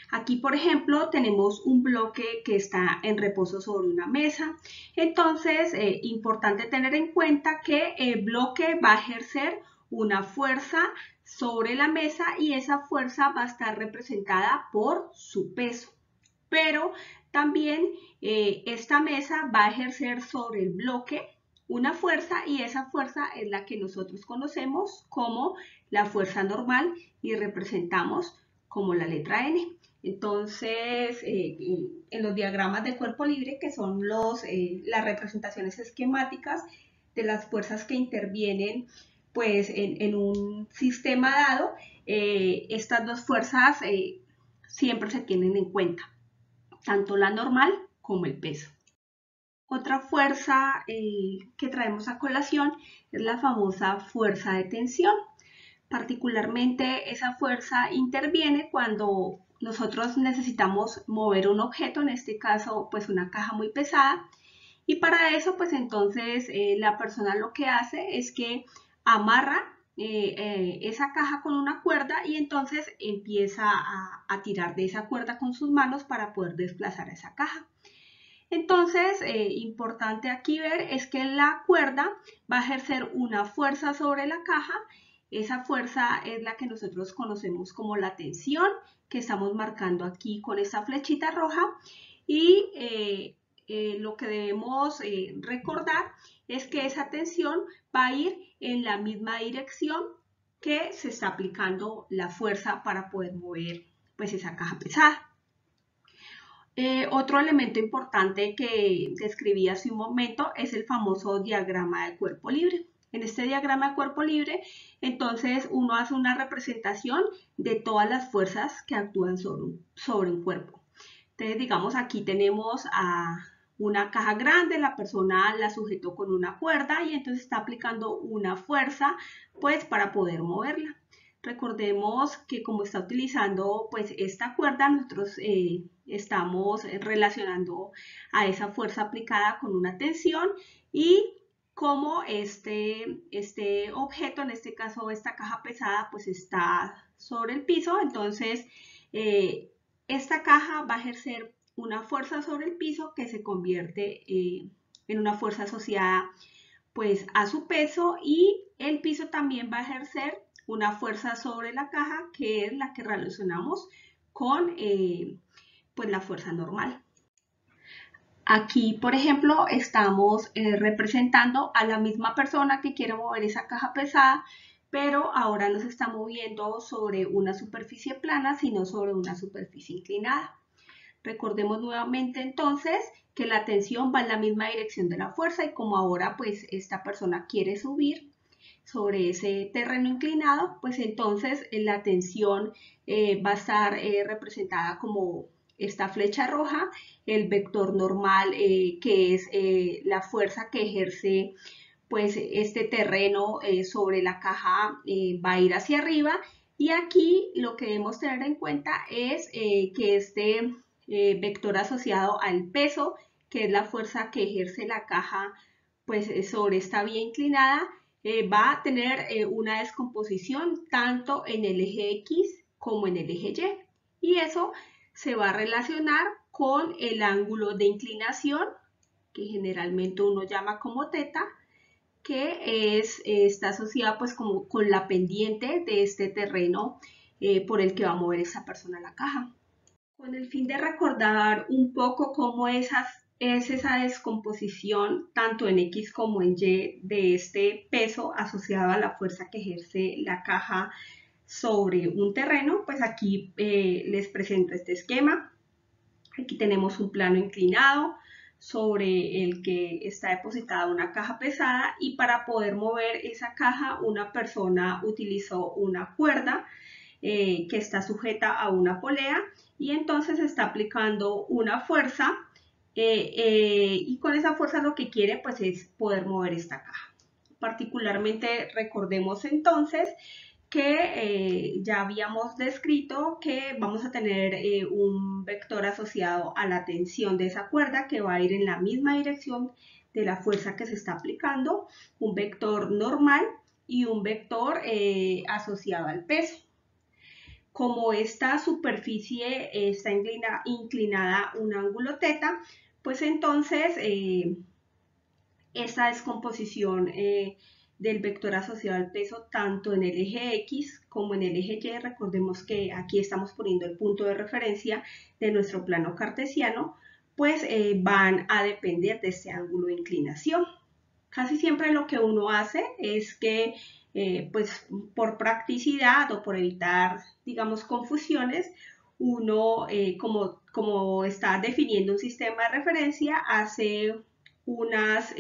Aquí, por ejemplo, tenemos un bloque que está en reposo sobre una mesa. Entonces, importante tener en cuenta que el bloque va a ejercer una fuerza sobre la mesa y esa fuerza va a estar representada por su peso. Pero también esta mesa va a ejercer sobre el bloque una fuerza y esa fuerza es la que nosotros conocemos como la fuerza normal y representamos como la letra N. Entonces, en los diagramas de cuerpo libre, que son las representaciones esquemáticas de las fuerzas que intervienen pues, en un sistema dado, estas dos fuerzas siempre se tienen en cuenta, tanto la normal como el peso. Otra fuerza que traemos a colación es la famosa fuerza de tensión. Particularmente esa fuerza interviene cuando nosotros necesitamos mover un objeto, en este caso pues una caja muy pesada, y para eso pues entonces la persona lo que hace es que amarra esa caja con una cuerda y entonces empieza a tirar de esa cuerda con sus manos para poder desplazar esa caja. Entonces, importante aquí ver es que la cuerda va a ejercer una fuerza sobre la caja. Esa fuerza es la que nosotros conocemos como la tensión, que estamos marcando aquí con esta flechita roja. Y lo que debemos recordar es que esa tensión va a ir en la misma dirección que se está aplicando la fuerza para poder mover pues, esa caja pesada. Otro elemento importante que describí hace un momento es el famoso diagrama de cuerpo libre. En este diagrama de cuerpo libre, entonces uno hace una representación de todas las fuerzas que actúan sobre un cuerpo. Entonces, digamos, aquí tenemos a una caja grande, la persona la sujetó con una cuerda y entonces está aplicando una fuerza, pues, para poder moverla. Recordemos que como está utilizando pues esta cuerda, nosotros estamos relacionando a esa fuerza aplicada con una tensión y como este objeto, en este caso esta caja pesada, pues está sobre el piso, entonces esta caja va a ejercer una fuerza sobre el piso que se convierte en una fuerza asociada pues a su peso y el piso también va a ejercer una fuerza sobre la caja que es la que relacionamos con pues la fuerza normal. Aquí, por ejemplo, estamos representando a la misma persona que quiere mover esa caja pesada, pero ahora no se está moviendo sobre una superficie plana, sino sobre una superficie inclinada. Recordemos nuevamente entonces que la tensión va en la misma dirección de la fuerza y como ahora pues esta persona quiere subir sobre ese terreno inclinado, pues entonces la tensión va a estar representada como esta flecha roja, el vector normal que es la fuerza que ejerce pues este terreno sobre la caja va a ir hacia arriba y aquí lo que debemos tener en cuenta es que este vector asociado al peso, que es la fuerza que ejerce la caja pues sobre esta vía inclinada, va a tener una descomposición tanto en el eje X como en el eje Y. Y eso se va a relacionar con el ángulo de inclinación, que generalmente uno llama como teta, que está asociada pues como con la pendiente de este terreno por el que va a mover esa persona la caja. Con el fin de recordar un poco cómo es esa descomposición tanto en X como en Y de este peso asociado a la fuerza que ejerce la caja sobre un terreno, pues aquí les presento este esquema. Aquí tenemos un plano inclinado sobre el que está depositada una caja pesada y para poder mover esa caja una persona utilizó una cuerda que está sujeta a una polea y entonces está aplicando una fuerza y con esa fuerza lo que quiere pues es poder mover esta caja. Particularmente recordemos entonces que ya habíamos descrito que vamos a tener un vector asociado a la tensión de esa cuerda que va a ir en la misma dirección de la fuerza que se está aplicando, un vector normal y un vector asociado al peso. como esta superficie está inclinada un ángulo θ, pues entonces esta descomposición del vector asociado al peso tanto en el eje X como en el eje Y, recordemos que aquí estamos poniendo el punto de referencia de nuestro plano cartesiano, pues van a depender de este ángulo de inclinación. Casi siempre lo que uno hace es que pues por practicidad o por evitar, digamos, confusiones, uno, como está definiendo un sistema de referencia, hace unas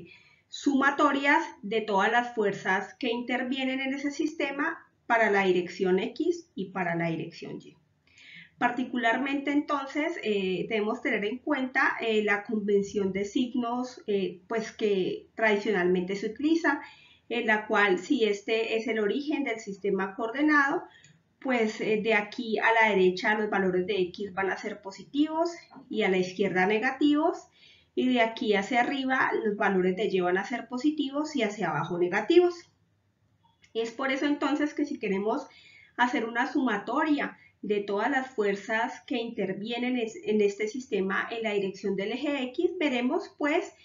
sumatorias de todas las fuerzas que intervienen en ese sistema para la dirección X y para la dirección Y. Particularmente entonces debemos tener en cuenta la convención de signos pues que tradicionalmente se utiliza, en la cual si este es el origen del sistema coordenado, pues de aquí a la derecha los valores de X van a ser positivos y a la izquierda negativos, y de aquí hacia arriba los valores de Y van a ser positivos y hacia abajo negativos. Es por eso entonces que si queremos hacer una sumatoria de todas las fuerzas que intervienen en este sistema en la dirección del eje X, veremos pues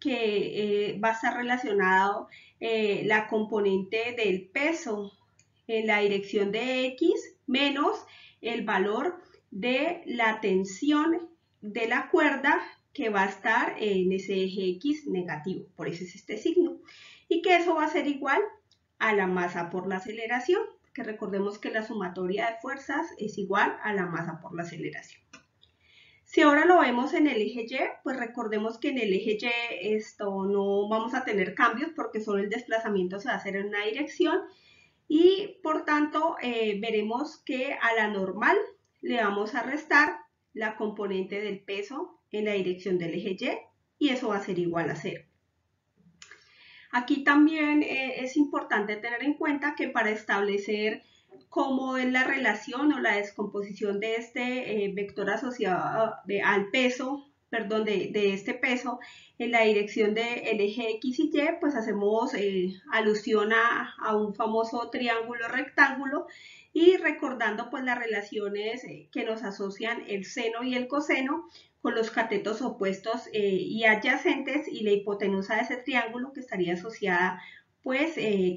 que va a estar relacionado la componente del peso en la dirección de X menos el valor de la tensión de la cuerda que va a estar en ese eje X negativo, por eso es este signo, y que eso va a ser igual a la masa por la aceleración, que recordemos que la sumatoria de fuerzas es igual a la masa por la aceleración. Si ahora lo vemos en el eje Y, pues recordemos que en el eje Y no vamos a tener cambios porque solo el desplazamiento se va a hacer en una dirección, y por tanto veremos que a la normal le vamos a restar la componente del peso en la dirección del eje Y, y eso va a ser igual a 0. Aquí también es importante tener en cuenta que para establecer cómo es la relación o la descomposición de este vector asociado al peso, perdón, de este peso en la dirección del eje X y Y, pues hacemos alusión a un famoso triángulo rectángulo, y recordando pues las relaciones que nos asocian el seno y el coseno con los catetos opuestos y adyacentes, y la hipotenusa de ese triángulo que estaría asociada pues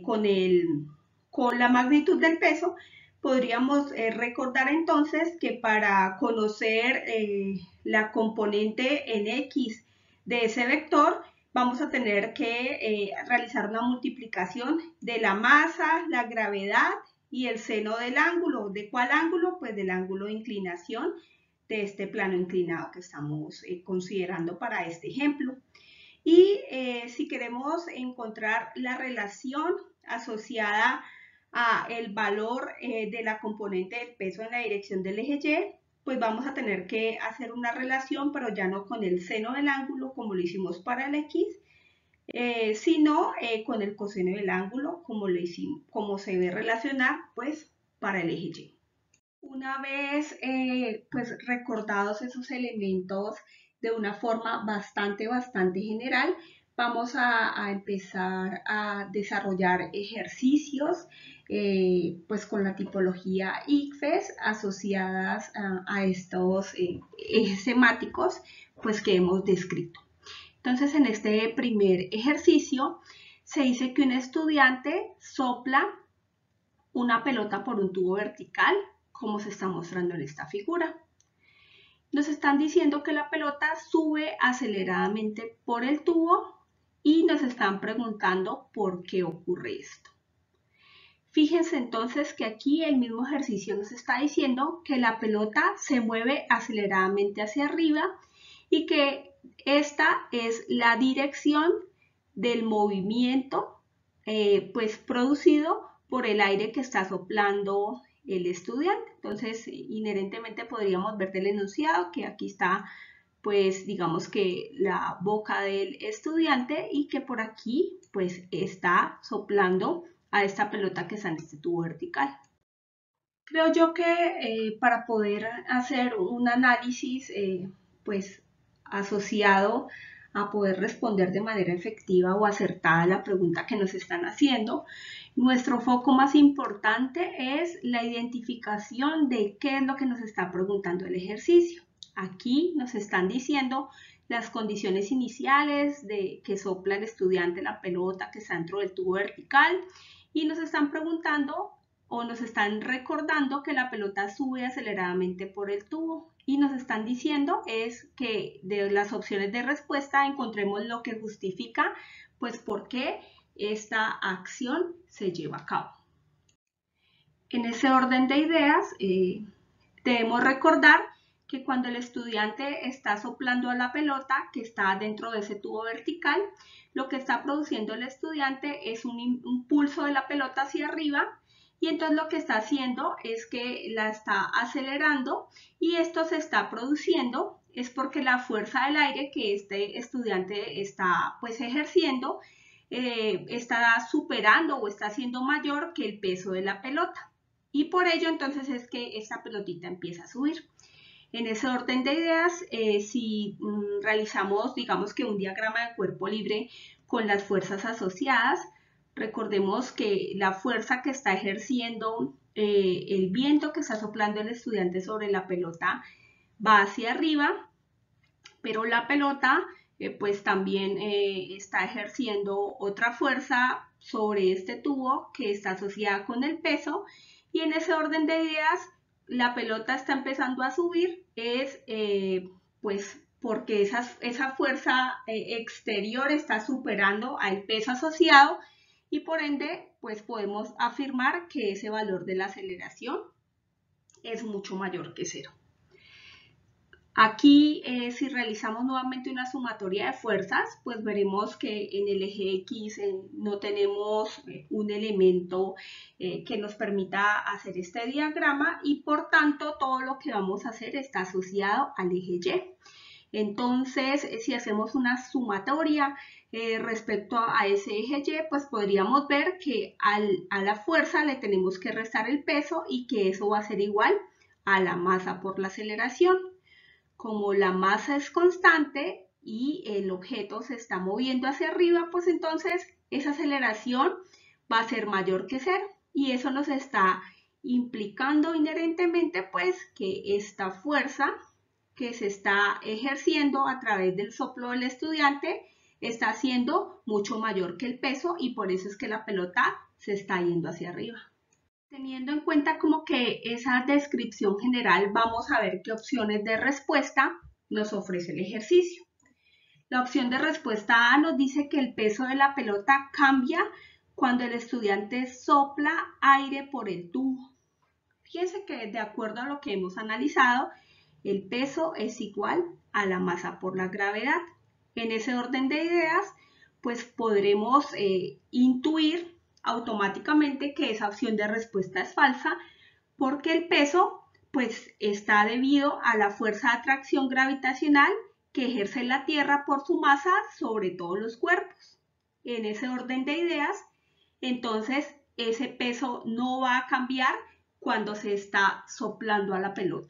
con la magnitud del peso, podríamos recordar entonces que para conocer la componente en X de ese vector, vamos a tener que realizar una multiplicación de la masa, la gravedad y el seno del ángulo. ¿De cuál ángulo? Pues del ángulo de inclinación de este plano inclinado que estamos considerando para este ejemplo. Y si queremos encontrar la relación asociada a el valor de la componente del peso en la dirección del eje Y, pues vamos a tener que hacer una relación, pero ya no con el seno del ángulo como lo hicimos para el X, sino con el coseno del ángulo como se debe relacionar pues para el eje Y. Una vez pues recordados esos elementos de una forma bastante general, vamos a empezar a desarrollar ejercicios pues con la tipología ICFES asociadas a estos ejes semáticos pues que hemos descrito. Entonces, en este primer ejercicio se dice que un estudiante sopla una pelota por un tubo vertical, como se está mostrando en esta figura. Nos están diciendo que la pelota sube aceleradamente por el tubo y nos están preguntando por qué ocurre esto. Fíjense entonces que aquí el mismo ejercicio nos está diciendo que la pelota se mueve aceleradamente hacia arriba y que esta es la dirección del movimiento pues producido por el aire que está soplando el estudiante. Entonces, inherentemente podríamos ver del enunciado que aquí está, pues digamos que la boca del estudiante y que por aquí pues está soplando a esta pelota que está en este tubo vertical. Creo yo que para poder hacer un análisis pues asociado a poder responder de manera efectiva o acertada a la pregunta que nos están haciendo, Nuestro foco más importante es la identificación de qué es lo que nos está preguntando el ejercicio. Aquí nos están diciendo las condiciones iniciales de que sopla el estudiante la pelota que está dentro del tubo vertical y nos están preguntando o nos están recordando que la pelota sube aceleradamente por el tubo y nos están diciendo es que de las opciones de respuesta encontremos lo que justifica pues por qué esta acción se lleva a cabo. En ese orden de ideas, debemos recordar que cuando el estudiante está soplando a la pelota que está dentro de ese tubo vertical, lo que está produciendo el estudiante es un impulso de la pelota hacia arriba y entonces lo que está haciendo es que la está acelerando y esto se está produciendo es porque la fuerza del aire que este estudiante está pues ejerciendo está superando o está siendo mayor que el peso de la pelota. Y por ello entonces es que esta pelotita empieza a subir. En ese orden de ideas, si realizamos, digamos que un diagrama de cuerpo libre con las fuerzas asociadas, recordemos que la fuerza que está ejerciendo el viento que está soplando el estudiante sobre la pelota va hacia arriba, pero la pelota pues también está ejerciendo otra fuerza sobre este tubo que está asociada con el peso y en ese orden de ideas la pelota está empezando a subir es pues porque esa fuerza exterior está superando al peso asociado y por ende pues podemos afirmar que ese valor de la aceleración es mucho mayor que 0. Aquí, si realizamos nuevamente una sumatoria de fuerzas, pues veremos que en el eje X no tenemos un elemento que nos permita hacer este diagrama y por tanto todo lo que vamos a hacer está asociado al eje Y. Entonces, si hacemos una sumatoria respecto a ese eje Y, pues podríamos ver que a la fuerza le tenemos que restar el peso y que eso va a ser igual a la masa por la aceleración. Como la masa es constante y el objeto se está moviendo hacia arriba, pues entonces esa aceleración va a ser mayor que 0 y eso nos está implicando inherentemente pues que esta fuerza que se está ejerciendo a través del soplo del estudiante está siendo mucho mayor que el peso y por eso es que la pelota se está yendo hacia arriba. Teniendo en cuenta como que esa descripción general, vamos a ver qué opciones de respuesta nos ofrece el ejercicio. La opción de respuesta A nos dice que el peso de la pelota cambia cuando el estudiante sopla aire por el tubo. Fíjense que de acuerdo a lo que hemos analizado, el peso es igual a la masa por la gravedad. En ese orden de ideas, pues podremos intuir automáticamente que esa opción de respuesta es falsa porque el peso pues está debido a la fuerza de atracción gravitacional que ejerce la Tierra por su masa sobre todos los cuerpos. En ese orden de ideas, entonces ese peso no va a cambiar cuando se está soplando a la pelota.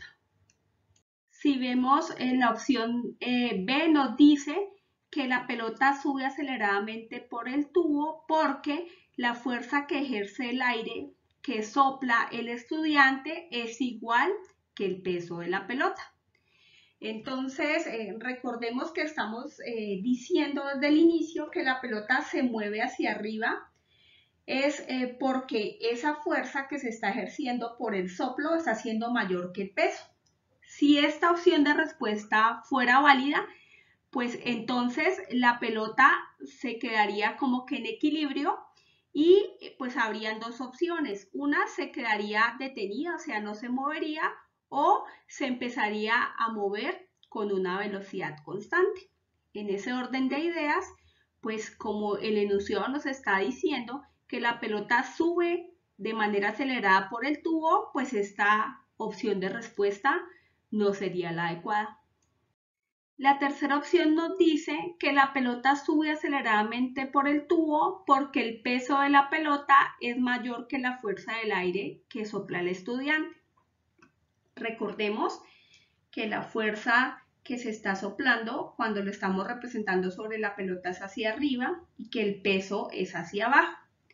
Si vemos en la opción B nos dice que la pelota sube aceleradamente por el tubo porque la fuerza que ejerce el aire que sopla el estudiante es igual que el peso de la pelota. Entonces, recordemos que estamos diciendo desde el inicio que la pelota se mueve hacia arriba es porque esa fuerza que se está ejerciendo por el soplo está siendo mayor que el peso. Si esta opción de respuesta fuera válida, pues entonces la pelota se quedaría como que en equilibrio y pues habrían dos opciones. Una se quedaría detenida, o sea, no se movería o se empezaría a mover con una velocidad constante. En ese orden de ideas, pues como el enunciado nos está diciendo que la pelota sube de manera acelerada por el tubo, pues esta opción de respuesta no sería la adecuada. La tercera opción nos dice que la pelota sube aceleradamente por el tubo porque el peso de la pelota es mayor que la fuerza del aire que sopla el estudiante. Recordemos que la fuerza que se está soplando cuando lo estamos representando sobre la pelota es hacia arriba y que el peso es hacia abajo.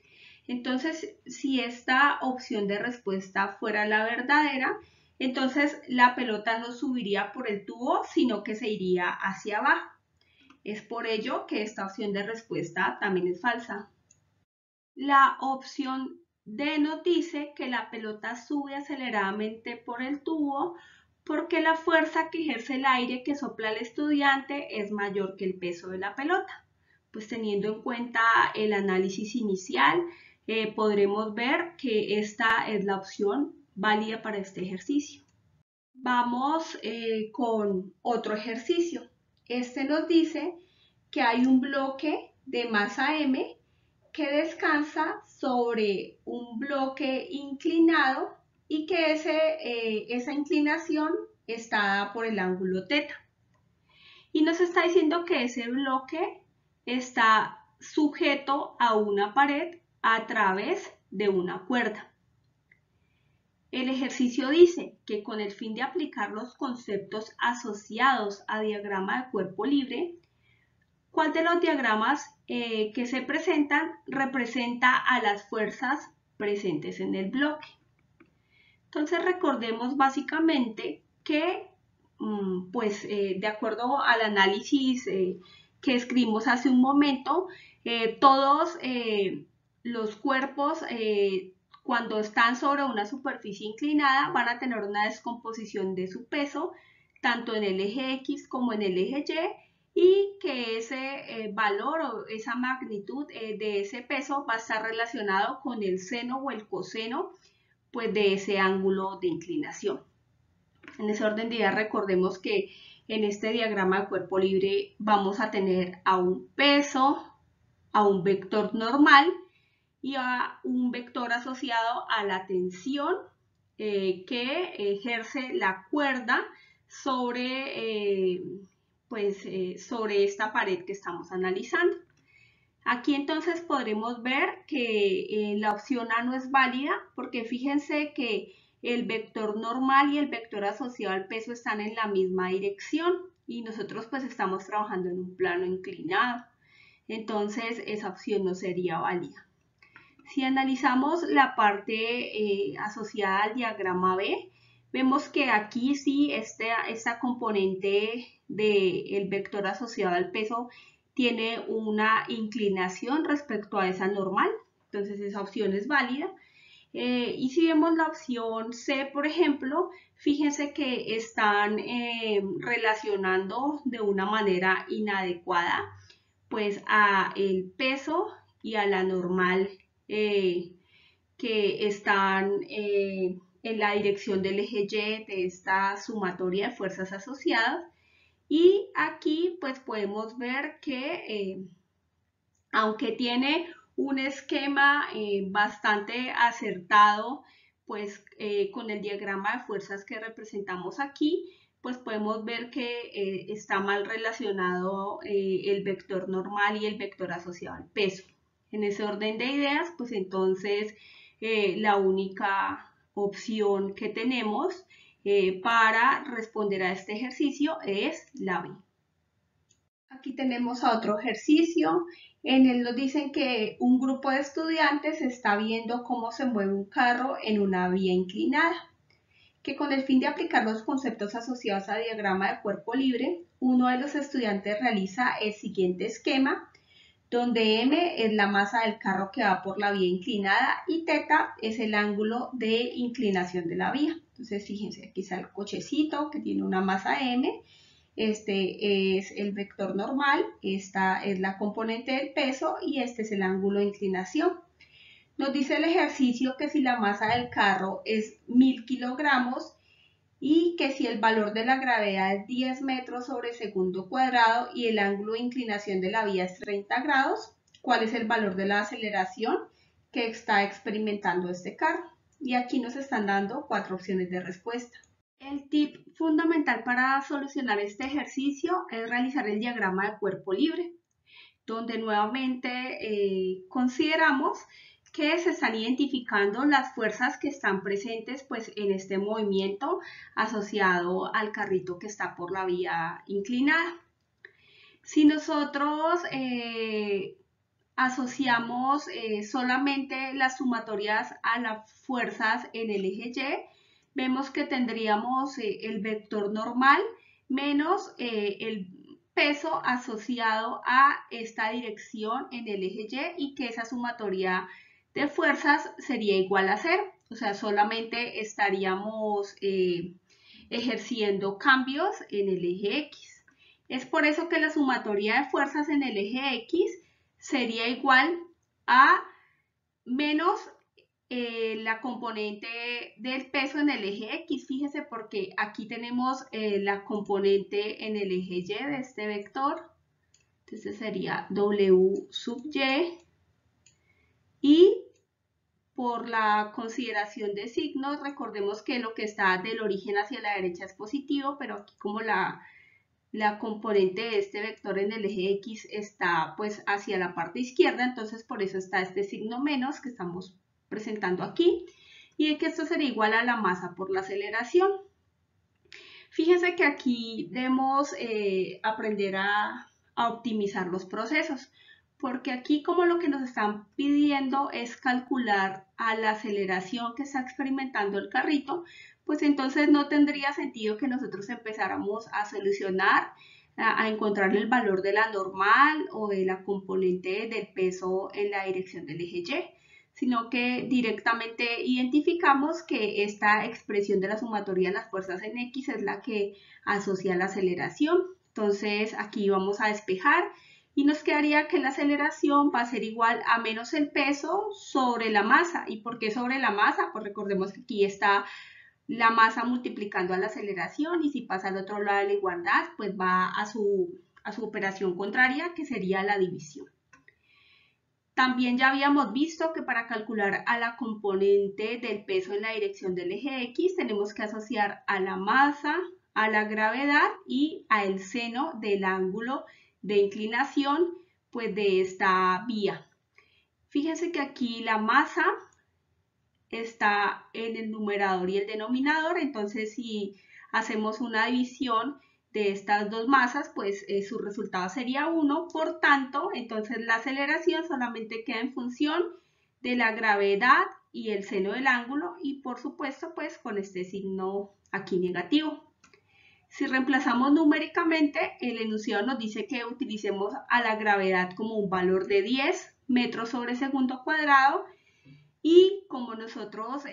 Entonces, si esta opción de respuesta fuera la verdadera, entonces la pelota no subiría por el tubo, sino que se iría hacia abajo. Es por ello que esta opción de respuesta también es falsa. La opción D nos dice que la pelota sube aceleradamente por el tubo porque la fuerza que ejerce el aire que sopla el estudiante es mayor que el peso de la pelota. Pues teniendo en cuenta el análisis inicial, podremos ver que esta es la opción válida para este ejercicio. Vamos con otro ejercicio. Este nos dice que hay un bloque de masa M que descansa sobre un bloque inclinado y que esa inclinación está dada por el ángulo θ. Y nos está diciendo que ese bloque está sujeto a una pared a través de una cuerda. El ejercicio dice que con el fin de aplicar los conceptos asociados a diagrama de cuerpo libre, ¿cuál de los diagramas que se presentan representa a las fuerzas presentes en el bloque? Entonces recordemos básicamente que de acuerdo al análisis que escribimos hace un momento, todos los cuerpos cuando están sobre una superficie inclinada van a tener una descomposición de su peso tanto en el eje X como en el eje Y, y que ese valor o esa magnitud de ese peso va a estar relacionado con el seno o el coseno pues, de ese ángulo de inclinación. En ese orden de ideas recordemos que en este diagrama de cuerpo libre vamos a tener a un peso, a un vector normal y a un vector asociado a la tensión que ejerce la cuerda sobre, sobre esta pared que estamos analizando. Aquí entonces podremos ver que la opción A no es válida porque fíjense que el vector normal y el vector asociado al peso están en la misma dirección y nosotros pues estamos trabajando en un plano inclinado. Entonces esa opción no sería válida. Si analizamos la parte asociada al diagrama B, vemos que aquí sí esta componente del vector asociado al peso tiene una inclinación respecto a esa normal, entonces esa opción es válida. Y si vemos la opción C, por ejemplo, fíjense que están relacionando de una manera inadecuada pues a el peso y a la normal que están en la dirección del eje Y de esta sumatoria de fuerzas asociadas. Y aquí pues podemos ver que aunque tiene un esquema bastante acertado, pues con el diagrama de fuerzas que representamos aquí, pues podemos ver que está mal relacionado el vector normal y el vector asociado al peso. En ese orden de ideas, pues entonces la única opción que tenemos para responder a este ejercicio es la B. Aquí tenemos a otro ejercicio. En él nos dicen que un grupo de estudiantes está viendo cómo se mueve un carro en una vía inclinada, que con el fin de aplicar los conceptos asociados a diagrama de cuerpo libre, uno de los estudiantes realiza el siguiente esquema, donde M es la masa del carro que va por la vía inclinada y θ es el ángulo de inclinación de la vía. Entonces, fíjense, aquí está el cochecito que tiene una masa M. Este es el vector normal, esta es la componente del peso y este es el ángulo de inclinación. Nos dice el ejercicio que si la masa del carro es 1000 kilogramos y que si el valor de la gravedad es 10 metros sobre segundo cuadrado y el ángulo de inclinación de la vía es 30 grados, ¿cuál es el valor de la aceleración que está experimentando este carro? Y aquí nos están dando 4 opciones de respuesta. El tip fundamental para solucionar este ejercicio es realizar el diagrama de cuerpo libre, donde nuevamente consideramos que se están identificando las fuerzas que están presentes pues, en este movimiento asociado al carrito que está por la vía inclinada. Si nosotros asociamos solamente las sumatorias a las fuerzas en el eje Y, vemos que tendríamos el vector normal menos el peso asociado a esta dirección en el eje Y que esa sumatoria de fuerzas sería igual a 0. O sea, solamente estaríamos ejerciendo cambios en el eje X. Es por eso que la sumatoria de fuerzas en el eje X sería igual a menos la componente del peso en el eje X. Fíjese porque aquí tenemos la componente en el eje Y de este vector. Entonces sería W sub Y. Y por la consideración de signos, recordemos que lo que está del origen hacia la derecha es positivo, pero aquí como la componente de este vector en el eje X está pues hacia la parte izquierda, entonces por eso está este signo menos que estamos presentando aquí, y de que esto sería igual a la masa por la aceleración. Fíjense que aquí debemos aprender a optimizar los procesos, porque aquí como lo que nos están pidiendo es calcular a la aceleración que está experimentando el carrito, pues entonces no tendría sentido que nosotros empezáramos a solucionar, a encontrar el valor de la normal o de la componente del peso en la dirección del eje Y, sino que directamente identificamos que esta expresión de la sumatoria de las fuerzas en X es la que asocia la aceleración. Entonces aquí vamos a despejar y nos quedaría que la aceleración va a ser igual a menos el peso sobre la masa. ¿Y por qué sobre la masa? Pues recordemos que aquí está la masa multiplicando a la aceleración, y si pasa al otro lado de la igualdad, pues va a su operación contraria, que sería la división. También ya habíamos visto que para calcular a la componente del peso en la dirección del eje X tenemos que asociar a la masa, a la gravedad y al seno del ángulo de inclinación pues de esta vía. Fíjense que aquí la masa está en el numerador y el denominador, entonces si hacemos una división de estas dos masas, pues su resultado sería 1, por tanto, entonces la aceleración solamente queda en función de la gravedad y el seno del ángulo, y por supuesto, pues con este signo aquí negativo. Si reemplazamos numéricamente, el enunciado nos dice que utilicemos a la gravedad como un valor de 10 metros sobre segundo cuadrado, y como nosotros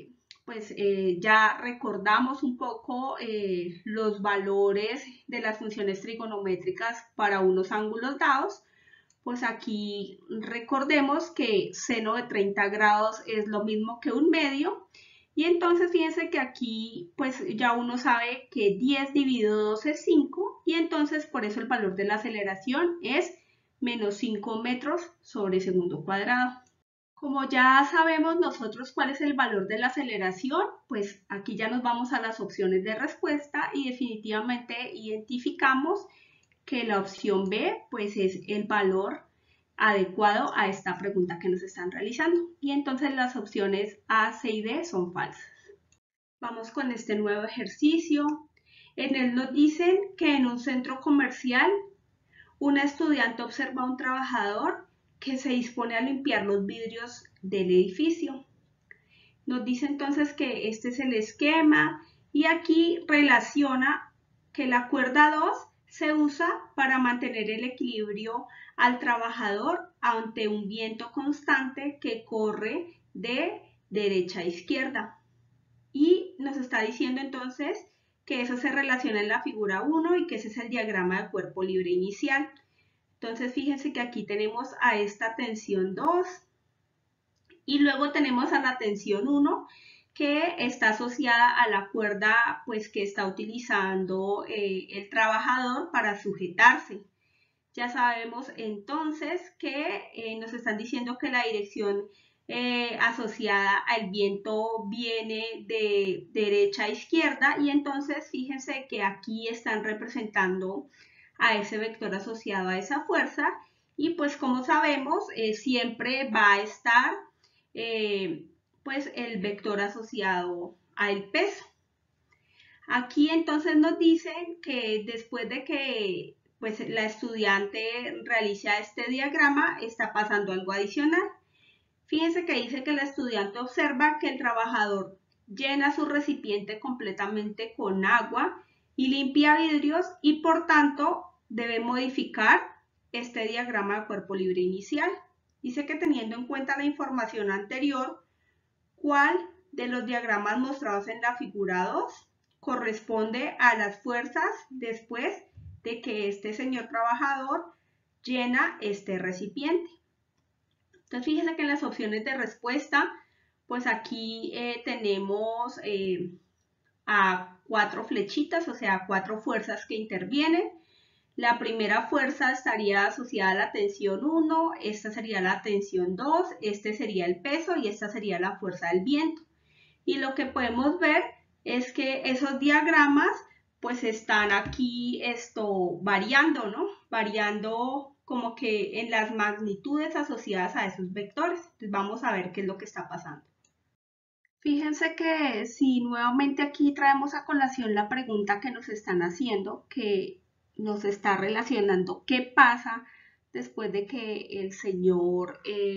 ya recordamos un poco los valores de las funciones trigonométricas para unos ángulos dados, pues aquí recordemos que seno de 30 grados es lo mismo que un medio, y entonces fíjense que aquí pues ya uno sabe que 10 dividido 2 es 5, y entonces por eso el valor de la aceleración es menos 5 metros sobre segundo cuadrado. Como ya sabemos nosotros cuál es el valor de la aceleración, pues aquí ya nos vamos a las opciones de respuesta y definitivamente identificamos que la opción B pues es el valor adecuado a esta pregunta que nos están realizando. Y entonces las opciones A, C y D son falsas. Vamos con este nuevo ejercicio. En él nos dicen que en un centro comercial una estudiante observa a un trabajador que se dispone a limpiar los vidrios del edificio. Nos dice entonces que este es el esquema, y aquí relaciona que la cuerda 2 se usa para mantener el equilibrio al trabajador ante un viento constante que corre de derecha a izquierda. Y nos está diciendo entonces que eso se relaciona en la figura 1 y que ese es el diagrama de cuerpo libre inicial. Entonces fíjense que aquí tenemos a esta tensión 2 y luego tenemos a la tensión 1 que está asociada a la cuerda pues que está utilizando el trabajador para sujetarse. Ya sabemos entonces que nos están diciendo que la dirección asociada al viento viene de derecha a izquierda, y entonces fíjense que aquí están representando a ese vector asociado a esa fuerza, y pues como sabemos siempre va a estar pues el vector asociado al peso. Aquí entonces nos dicen que después de que pues la estudiante realiza este diagrama, está pasando algo adicional. Fíjense que dice que la estudiante observa que el trabajador llena su recipiente completamente con agua y limpia vidrios y por tanto debe modificar este diagrama de cuerpo libre inicial. Dice que teniendo en cuenta la información anterior, ¿cuál de los diagramas mostrados en la figura 2 corresponde a las fuerzas después de que este señor trabajador llena este recipiente? Entonces, fíjense que en las opciones de respuesta, pues aquí tenemos a 4 flechitas, o sea, 4 fuerzas que intervienen. La primera fuerza estaría asociada a la tensión 1, esta sería la tensión 2, este sería el peso y esta sería la fuerza del viento. Y lo que podemos ver es que esos diagramas pues están aquí variando, ¿no? Variando como que en las magnitudes asociadas a esos vectores. Entonces vamos a ver qué es lo que está pasando. Fíjense que si nuevamente aquí traemos a colación la pregunta que nos están haciendo, que nos está relacionando qué pasa después de que el señor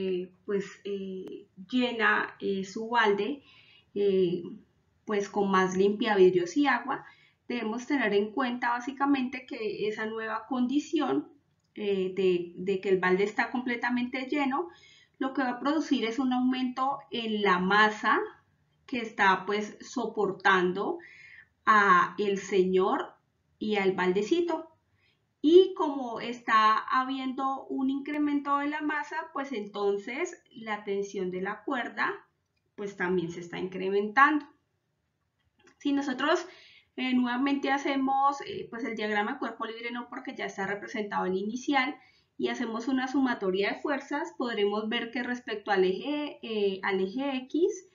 llena su balde pues con más limpiavidrios y agua, debemos tener en cuenta básicamente que esa nueva condición de que el balde está completamente lleno, lo que va a producir es un aumento en la masa que está pues soportando a el señor y al baldecito. Y como está habiendo un incremento de la masa, pues entonces la tensión de la cuerda pues también se está incrementando. Si nosotros nuevamente hacemos pues el diagrama de cuerpo libre, no porque ya está representado el inicial, y hacemos una sumatoria de fuerzas, podremos ver que respecto al eje X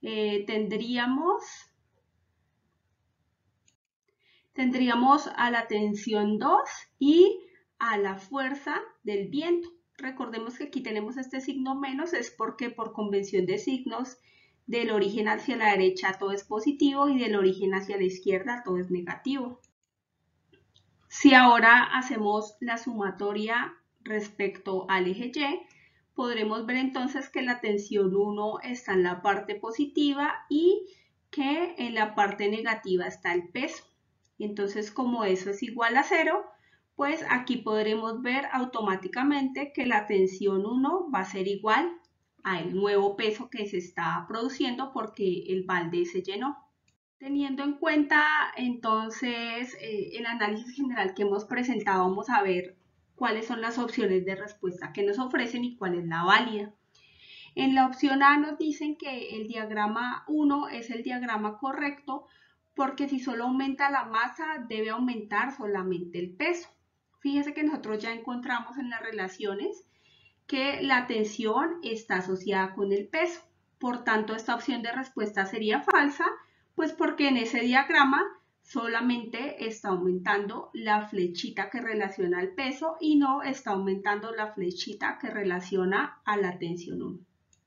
tendríamos a la tensión 2 y a la fuerza del viento. Recordemos que aquí tenemos este signo menos, es porque por convención de signos del origen hacia la derecha todo es positivo y del origen hacia la izquierda todo es negativo. Si ahora hacemos la sumatoria respecto al eje Y, podremos ver entonces que la tensión 1 está en la parte positiva y que en la parte negativa está el peso. Entonces, como eso es igual a 0, pues aquí podremos ver automáticamente que la tensión 1 va a ser igual al nuevo peso que se está produciendo porque el balde se llenó. Teniendo en cuenta entonces el análisis general que hemos presentado, vamos a ver cuáles son las opciones de respuesta que nos ofrecen y cuál es la válida. En la opción A nos dicen que el diagrama 1 es el diagrama correcto porque si solo aumenta la masa debe aumentar solamente el peso. Fíjese que nosotros ya encontramos en las relaciones que la tensión está asociada con el peso. Por tanto, esta opción de respuesta sería falsa, pues porque en ese diagrama solamente está aumentando la flechita que relaciona al peso y no está aumentando la flechita que relaciona a la tensión 1.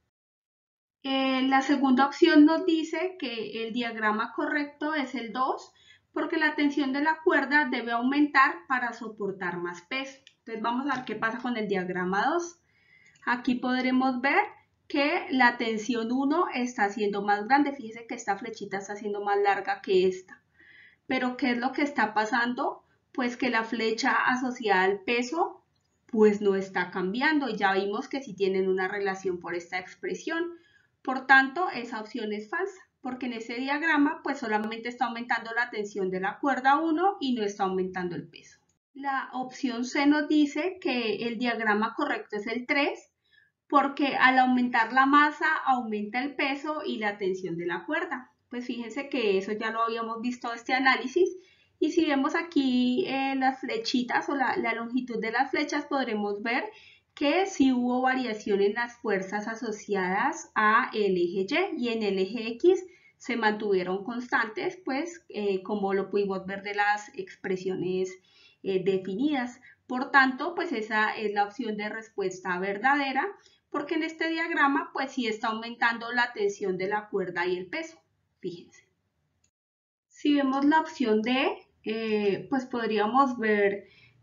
La segunda opción nos dice que el diagrama correcto es el 2 porque la tensión de la cuerda debe aumentar para soportar más peso. Entonces vamos a ver qué pasa con el diagrama 2. Aquí podremos ver que la tensión 1 está siendo más grande. Fíjense que esta flechita está siendo más larga que esta. Pero ¿qué es lo que está pasando? Pues que la flecha asociada al peso pues no está cambiando. Ya vimos que sí tienen una relación por esta expresión. Por tanto, esa opción es falsa, porque en ese diagrama pues solamente está aumentando la tensión de la cuerda 1 y no está aumentando el peso. La opción C nos dice que el diagrama correcto es el 3, porque al aumentar la masa aumenta el peso y la tensión de la cuerda. Pues fíjense que eso ya lo habíamos visto este análisis y si vemos aquí las flechitas o la longitud de las flechas podremos ver que sí hubo variación en las fuerzas asociadas a el eje Y y en el eje X se mantuvieron constantes, pues como lo pudimos ver de las expresiones definidas. Por tanto, pues esa es la opción de respuesta verdadera, porque en este diagrama pues sí está aumentando la tensión de la cuerda y el peso. Fíjense. Si vemos la opción D, pues podríamos ver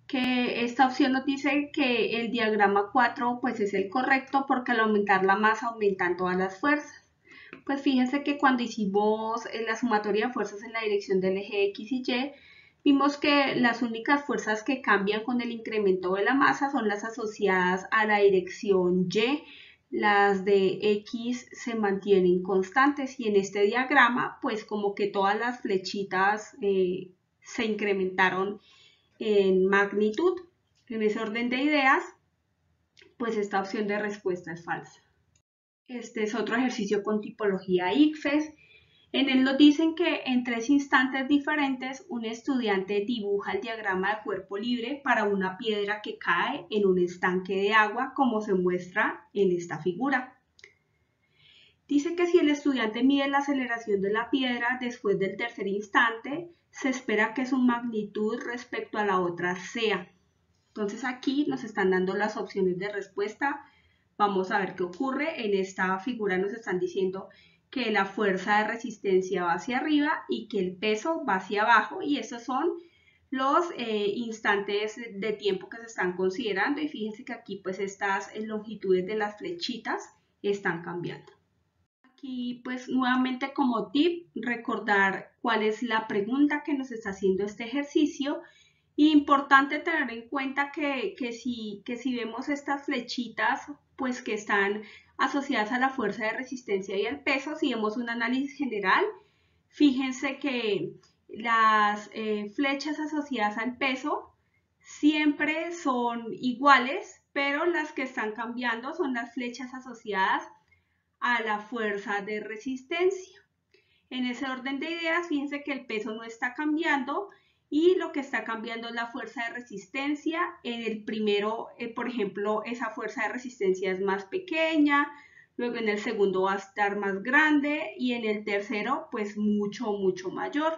que esta opción nos dice que el diagrama 4 pues es el correcto porque al aumentar la masa aumentan todas las fuerzas. Pues fíjense que cuando hicimos la sumatoria de fuerzas en la dirección del eje X y Y, vimos que las únicas fuerzas que cambian con el incremento de la masa son las asociadas a la dirección Y. Las de X se mantienen constantes y en este diagrama pues como que todas las flechitas se incrementaron en magnitud. En ese orden de ideas, pues esta opción de respuesta es falsa. Este es otro ejercicio con tipología ICFES. En él nos dicen que en 3 instantes diferentes un estudiante dibuja el diagrama de cuerpo libre para una piedra que cae en un estanque de agua, como se muestra en esta figura. Dice que si el estudiante mide la aceleración de la piedra después del tercer instante, se espera que su magnitud respecto a la otra sea. Entonces aquí nos están dando las opciones de respuesta. Vamos a ver qué ocurre. En esta figura nos están diciendo que la fuerza de resistencia va hacia arriba y que el peso va hacia abajo, y estos son los instantes de tiempo que se están considerando, y fíjense que aquí pues estas longitudes de las flechitas están cambiando. Aquí pues nuevamente como tip, recordar cuál es la pregunta que nos está haciendo este ejercicio. Importante tener en cuenta que si vemos estas flechitas, pues que están asociadas a la fuerza de resistencia y al peso, si vemos un análisis general, fíjense que las flechas asociadas al peso siempre son iguales, pero las que están cambiando son las flechas asociadas a la fuerza de resistencia. En ese orden de ideas, fíjense que el peso no está cambiando y lo que está cambiando es la fuerza de resistencia. En el primero, por ejemplo, esa fuerza de resistencia es más pequeña, luego en el segundo va a estar más grande y en el tercero, pues mucho mayor.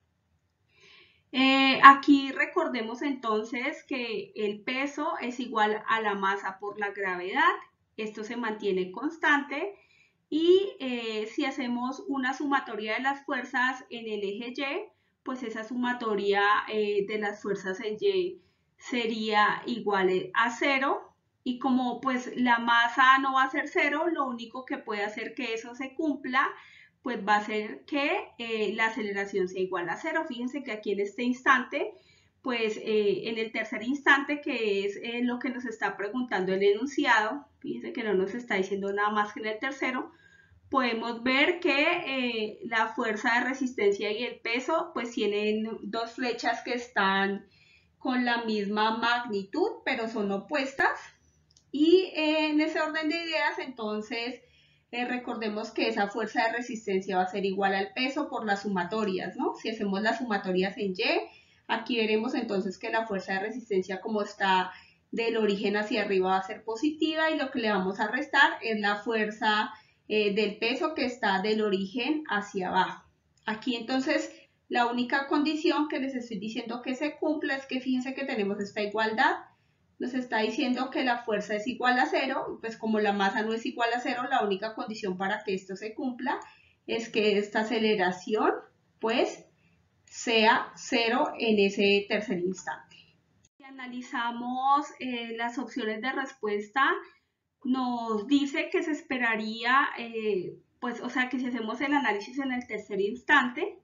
Aquí recordemos entonces que el peso es igual a la masa por la gravedad. Esto se mantiene constante. Y si hacemos una sumatoria de las fuerzas en el eje Y, pues esa sumatoria de las fuerzas en Y sería igual a 0. Y como pues la masa no va a ser 0, lo único que puede hacer que eso se cumpla, pues va a ser que la aceleración sea igual a 0. Fíjense que aquí en este instante, pues en el tercer instante, que es lo que nos está preguntando el enunciado, fíjense que no nos está diciendo nada más que en el tercero, podemos ver que la fuerza de resistencia y el peso pues tienen dos flechas que están con la misma magnitud, pero son opuestas. Y en ese orden de ideas, entonces, recordemos que esa fuerza de resistencia va a ser igual al peso por las sumatorias, ¿no? Si hacemos las sumatorias en Y, aquí veremos entonces que la fuerza de resistencia, como está del origen hacia arriba, va a ser positiva, y lo que le vamos a restar es la fuerza del peso que está del origen hacia abajo. Aquí entonces la única condición que les estoy diciendo que se cumpla es que fíjense que tenemos esta igualdad. Nos está diciendo que la fuerza es igual a 0, pues como la masa no es igual a 0, la única condición para que esto se cumpla es que esta aceleración pues sea 0 en ese tercer instante. Si analizamos las opciones de respuesta, nos dice que se esperaría, pues, o sea, que si hacemos el análisis en el tercer instante,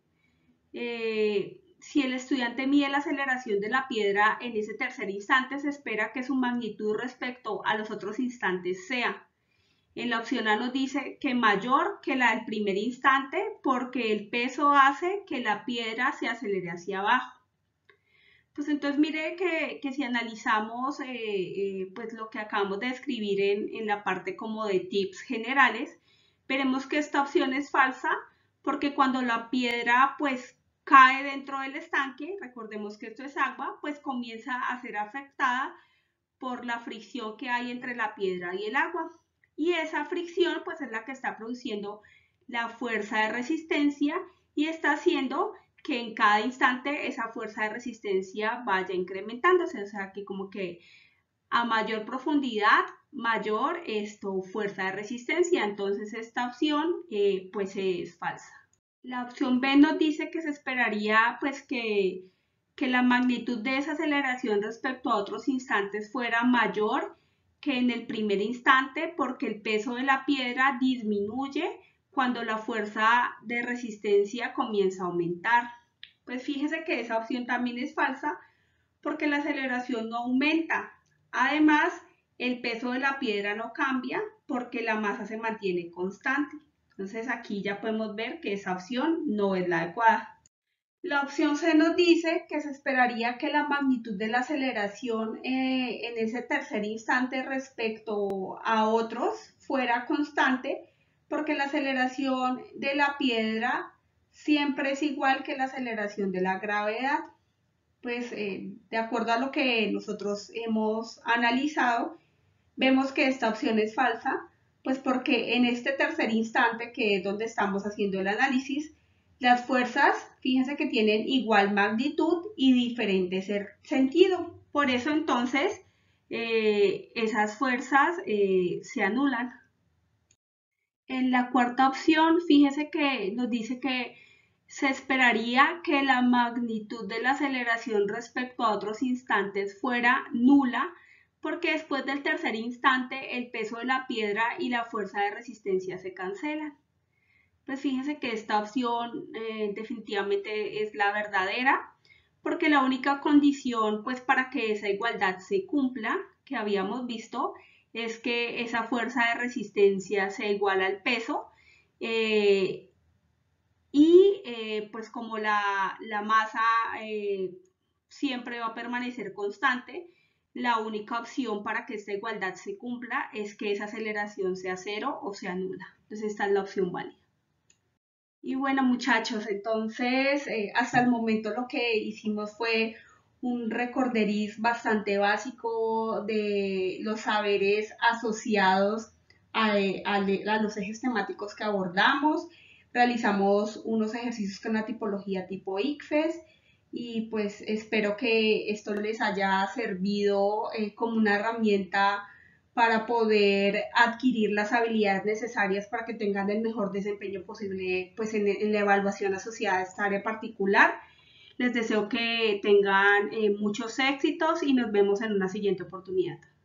si el estudiante mide la aceleración de la piedra en ese tercer instante, se espera que su magnitud respecto a los otros instantes sea. En la opción A nos dice que mayor que la del primer instante porque el peso hace que la piedra se acelere hacia abajo. Pues entonces mire que si analizamos pues lo que acabamos de escribir en la parte como de tips generales, veremos que esta opción es falsa porque cuando la piedra pues cae dentro del estanque, recordemos que esto es agua, pues comienza a ser afectada por la fricción que hay entre la piedra y el agua. Y esa fricción pues es la que está produciendo la fuerza de resistencia y está haciendo que en cada instante esa fuerza de resistencia vaya incrementándose, o sea que como que a mayor profundidad, mayor fuerza de resistencia, entonces esta opción pues es falsa. La opción B nos dice que se esperaría pues que que la magnitud de esa aceleración respecto a otros instantes fuera mayor que en el primer instante, porque el peso de la piedra disminuye cuando la fuerza de resistencia comienza a aumentar. Pues fíjese que esa opción también es falsa, porque la aceleración no aumenta. Además, el peso de la piedra no cambia porque la masa se mantiene constante. Entonces aquí ya podemos ver que esa opción no es la adecuada. La opción C nos dice que se esperaría que la magnitud de la aceleración en ese tercer instante respecto a otros fuera constante, porque la aceleración de la piedra siempre es igual que la aceleración de la gravedad. Pues de acuerdo a lo que nosotros hemos analizado, vemos que esta opción es falsa, pues porque en este tercer instante, que es donde estamos haciendo el análisis, las fuerzas, fíjense que tienen igual magnitud y diferente sentido. Por eso entonces esas fuerzas se anulan. En la cuarta opción, fíjense que nos dice que se esperaría que la magnitud de la aceleración respecto a otros instantes fuera nula, porque después del tercer instante el peso de la piedra y la fuerza de resistencia se cancelan. Pues fíjense que esta opción definitivamente es la verdadera, porque la única condición pues para que esa igualdad se cumpla, que habíamos visto, es que esa fuerza de resistencia sea igual al peso pues como la masa siempre va a permanecer constante, la única opción para que esta igualdad se cumpla es que esa aceleración sea cero o sea nula. Entonces esta es la opción válida. Y bueno, muchachos, entonces hasta el momento lo que hicimos fue un recorderis bastante básico de los saberes asociados a los ejes temáticos que abordamos. Realizamos unos ejercicios con la tipología tipo ICFES y pues espero que esto les haya servido como una herramienta para poder adquirir las habilidades necesarias para que tengan el mejor desempeño posible pues, en la evaluación asociada a esta área particular. Les deseo que tengan muchos éxitos y nos vemos en una siguiente oportunidad.